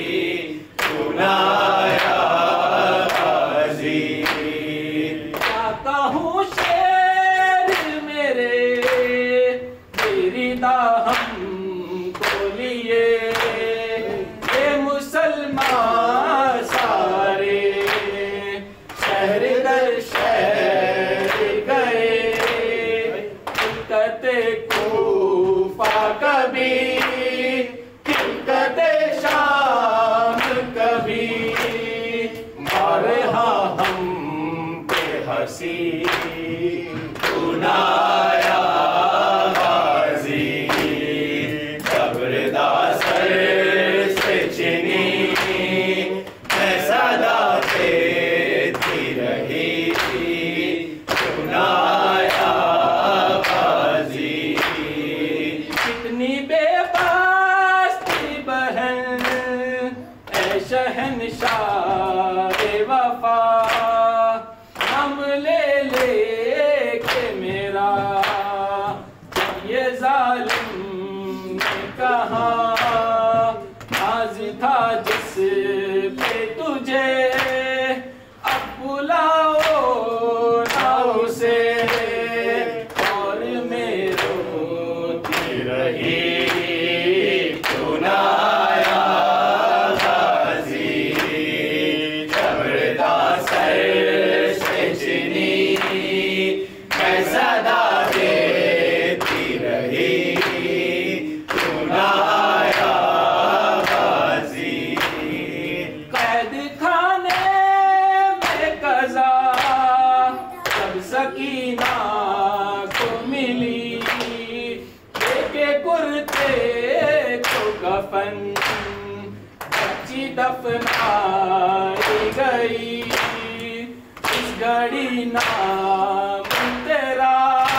तू नाया गाजी। क्या कहूँ शेर मेरे तेरी दाहम को लिए, ये मुसलमान सारे शहर दर शहर गए, खिलकते कूफा कभी, खिलकते शाम कभी, मारे हाँ हम पे हंसी तू नाया गाजी। कब्रदा सर से चिनी मैं सदा देती रही तू नाया गाजी। कितनी बेबस थी बहन ऐ शहंशाह वफा, हम ले के मेरा ये जालिम ने कहा, आज था जिस पे तुझे अब बुलाओ ना उसे, और मेरो रही तू नाया गाजी। कब्रदा सर से चिनी मैं सदा देती रही तू नाया गाजी। कैद खाने में कज़ा जब सकीना को मिली, लेके कुर्ते को कफन बच्ची दफनाई गई, इस घड़ी नाम तेरा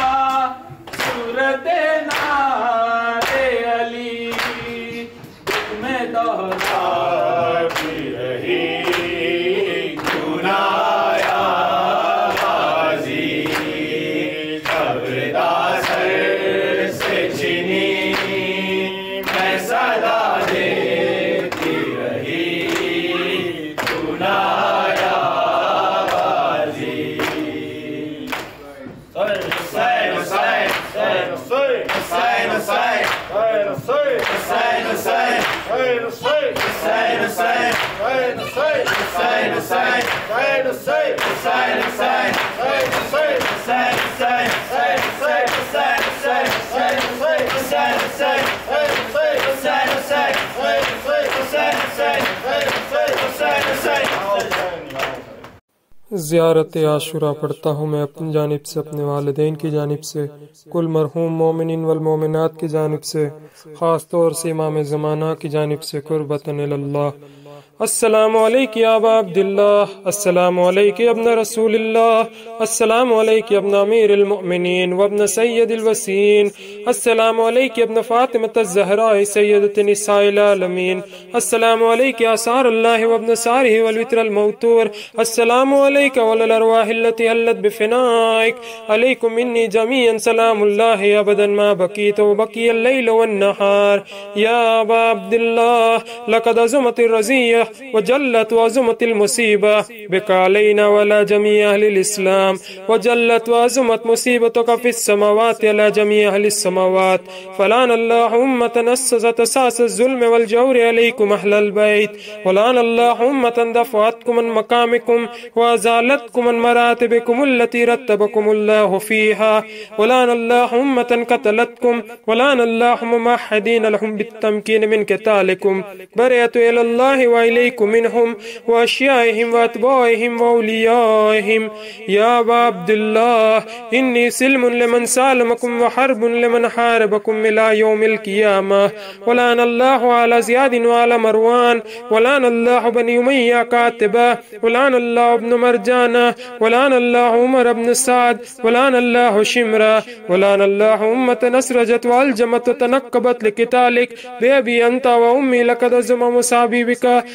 सूरत नारे अली, दुख में दोहराती रही तू नाया गाजी। कब्रदा सर से चिनी मैं सदा देती रही तू नाया गाजी। हुसैन हुसैन हुसैन हुसैन हुसैन हुसैन हुसैन हुसैन हुसैन हुसैन हुसैन हुसैन हुसैन हुसैन ज़ियारत आशुरा पढ़ता हूँ मैं अपनी जानिब से, अपने वालिदैन की जानिब से, कुल मरहूम मोमिनीन वल मोमिनात की जानिब से, ख़ास तौर से इमाम ज़माना की जानिब से कुर्बतन इलल्लाह। अस्सलामु अलैका या अबा अब्दिल्लाह, अस्सलामु अलैका या इब्न रसूलिल्लाह, अस्सलामु अलैका या इब्न अमीरिल मुअमिनीन व इब्न सय्यदिल वसीन, अस्सलामु अलैका या इब्न फातिमत ज़हरा सय्यदत निसाइल आलमीन, अस्सलामु अलैका या सारल्लाह व इब्न सारिहि वल वित्रल मौतूर, अस्सलामु अलैका व अल अरवाहिल्लती हल्लत बिफिनाइक, अलैकुम मिन्नी जमीअन सलामुल्लाहि अबदन मा बकीत व बकियल लैल वन नहार। या अबा अब्दिल्लाह लक़द अज़मतिर रज़िय्या वजल्लत वज़मतिल मुसीबा बिकालैना वला जमी अहलिल इस्लाम वजल्लत वज़मत मुसीबतुका फिस समावाति अला जमी अहलिस समावात फलान अल्लाहु उम्मतन अस्ससत असास ज़ुल्म वल जौर अलैकुम अहलल बैत वलान अल्लाहु उम्मतन दफ़अतकुम अन मकामिकुम व अज़ालतकुम अन मरातिबिकुम अल्लती रत्तबकुम अल्लाहु फ़ीहा वलान अल्लाहु उम्मतन क़तलतकुम वलान अल्लाहु मुमहदीन लहुम बित्तमकीन मिन क़ितालिकुम बरअतु इलल्लाहि व इलैकुम मिनहुम व अशियाइहिम व अतबाइहिम व औलियाइहिम। या अबा अब्दुल्लाह इन्नी सिल्मुन लिमन सालमकुम व हर्बुन लिमन हारबकुम इला यौमिल क़ियामह वलान अल्लाहु अला ज़ियादिन व अला मरवान वलान अल्लाहु बनी उमय्या कातिबा वलान अल्लाहु इब्न मरजाना वलान अल्लाहु उमर इब्न साद वलान अल्लाहु शिमरा वलान अल्लाहु उम्मतन असरजत व अलजमत व तनक्कबत लिक़ितालिक बेअबी अंता व उम्मी लक़द अज़्ज़मा मुसाबी बिका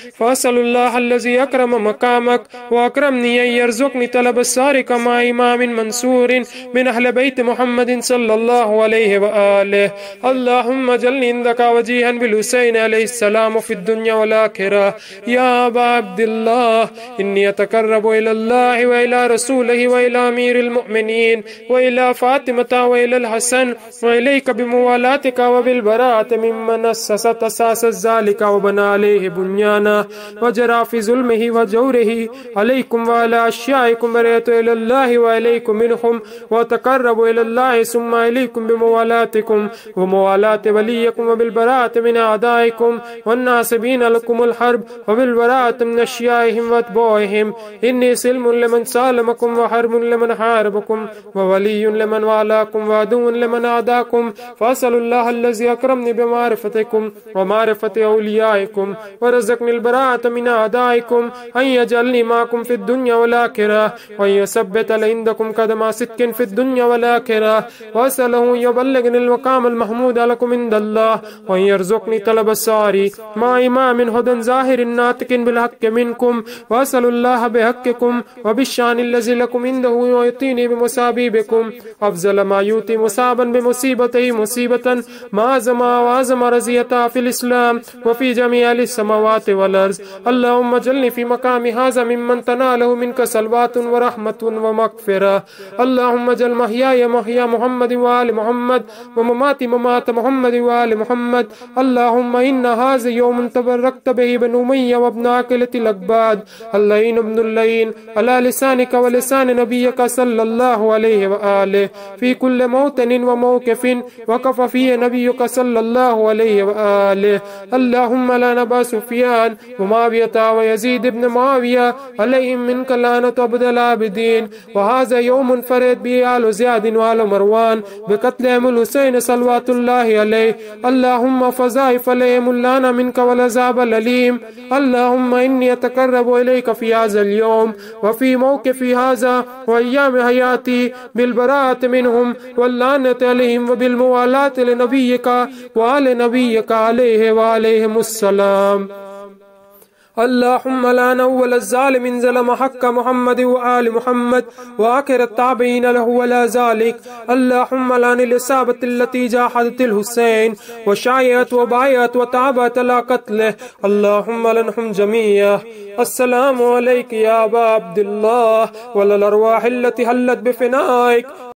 फअसअलुल्लाह अल्लज़ी अकरम मकामक व अकरमनी अन यरज़ुक़नी तलब अस्सारिक मा इमामिन मंसूरिन मिन अहले बैत मुहम्मदिन सल्लल्लाहु अलैहि व आलिहि। अल्लाहुम्मा जल्नी इंदका वजीहन बिल हुसैन अलैहिस्सलाम फ़िद दुन्या वल आखिरह। या अबा अब्दिल्लाह इन्नी अतक़र्रबु इलल्लाहि व इला रसूलिहि व इला अमीरिल मुअमिनीन व इला फ़ातिमता व इलल हसन व इलैका बिमुवालातिका व बिल बराअति मिम्मन अस्ससत असासज़ ज़ालिका व बना अलैहि बुन्याना व जरा फ़ी ज़ुल्मिहि व जौरिहि अलैकुम व अला अश्याइकुम बरअतु इलल्लाहि व अलैकुम मिनहुम व तक़र्रबु इलल्लाहि सुम्मा अलैकुम बिमुवालातिकुम व मुवालाति वलियकुम व बिल बराअति मिन अदाइकुम वन्नासिबीन लकुमुल हर्ब व बिल बराअति मिन अश्याइहिम व अतबाइहिम। इन्नी सिल्मुन लिमन सालमकुम व हर्बुन लिमन हारबकुम व वलियुन लिमन वालाकुम व अदुव्वुन लिमन आदाकुम। फअसअलुल्लाह अल्लज़ी अकरमनी बिमारिफतिकुम व मारिफति औलियाइकुम व रज़क़निल बराअत मिन अदाइकुम अन यजअलनी माकुम फ़िद दुन्या वल आखिरह व युसब्बित इंदकुम क़दमा सिद्क़िन फ़िद दुन्या वल आखिरह व असअलहु यबल्लिगनिल मक़ामल महमूद लकुम इंदल्लाह व यरज़ुक़नी तलब अस्सारी मा इमामिन हुदन ज़ाहिरिन नातिक़िन बिल हक़्क़ि मिनकुम व असअलुल्लाह बिहक़्क़िकुम व बिश्शानिल्लज़ी लकुम इंदहु युतीनी बिमुसाबिबिकुम अफ़ज़ल मा युती मुसाबन बिमुसीबतिही मुसीबतन मा ज़मा व अज़मा रज़ियता फ़िल इस्लाम व फ़ी जमीअल समावाति वल अर्ज़। अल्लाहुम्मा जल्नी फ़ी मक़ामी हाज़ा मिम्मन तनालहु मिनका सलवातुन व रहमतुन व मग़फ़िरह। अल्लाहुम्मा जल महयाय महया मुहम्मद व आलि मुहम्मद व ममाती ममात मुहम्मद व आलि मुहम्मद। अल्लाहुम्मा इन्ना हाज़ा यौमुन तबर्रकत बिही बनु उमय्या व इब्न अक़ीलतिल अक़बाद अल्लईन इब्नुल लईन अला लिसानिका व लिसान नबिय्यका सल्लल्लाहु अलैहि व आलिहि फ़ी कुल्लि मौतनिन व मौक़िफ़िन वक़फ़ फ़ीहि नबिय्युका सल्लल्लाहु अलैहि व आलिहि। अल्लाहुम्मा लान अबा सुफ़ियान व मुआवियता व यज़ीद इब्न मुआविया अलैहिम मिनका लानतु अबदल आबिदीन व हाज़ा यौमुन फ़रद बिही आलु ज़ियादिन व आलु मरवान बिक़त्लिहिमुल हुसैन सल्लवातुल्लाहि अलैहि। अल्लाहुम्मा फ़ज़ाइफ़ अलैहिमुल लाना मिनका वल अज़ाबल अलीम। अल्लाहुम्मा इन्नी अतक़र्रबु इलैका फ़ी हाज़ल यौम व फ़ी मौक़िफ़ी हाज़ा व अय्याम हयाती बिल बराअति मिनहुम वल लानति अलैहिम व बिल मुवालाति लिनबिय्यिका व आलि नबिय्यिका अलैहि व अलैहिमुस्सलाम। अल्लाहुम्मा लान अव्वल ज़ालिमिन ज़लम हक़्क़ मुहम्मद व आलि मुहम्मद व आखिर ताबईन लहु अला ज़ालिक। अल्लाहुम्मा लान लिसाबतिल्लती जाहदतिल हुसैन व शायअत व बायअत व ताबत अला क़त्लिहि। अल्लाहुम्मा लनहुम जमीअ। अस्सलामु अलैका या अबा अब्दिल्लाह व लल अरवाहिल्लती हल्लत बिफ़िनाइक।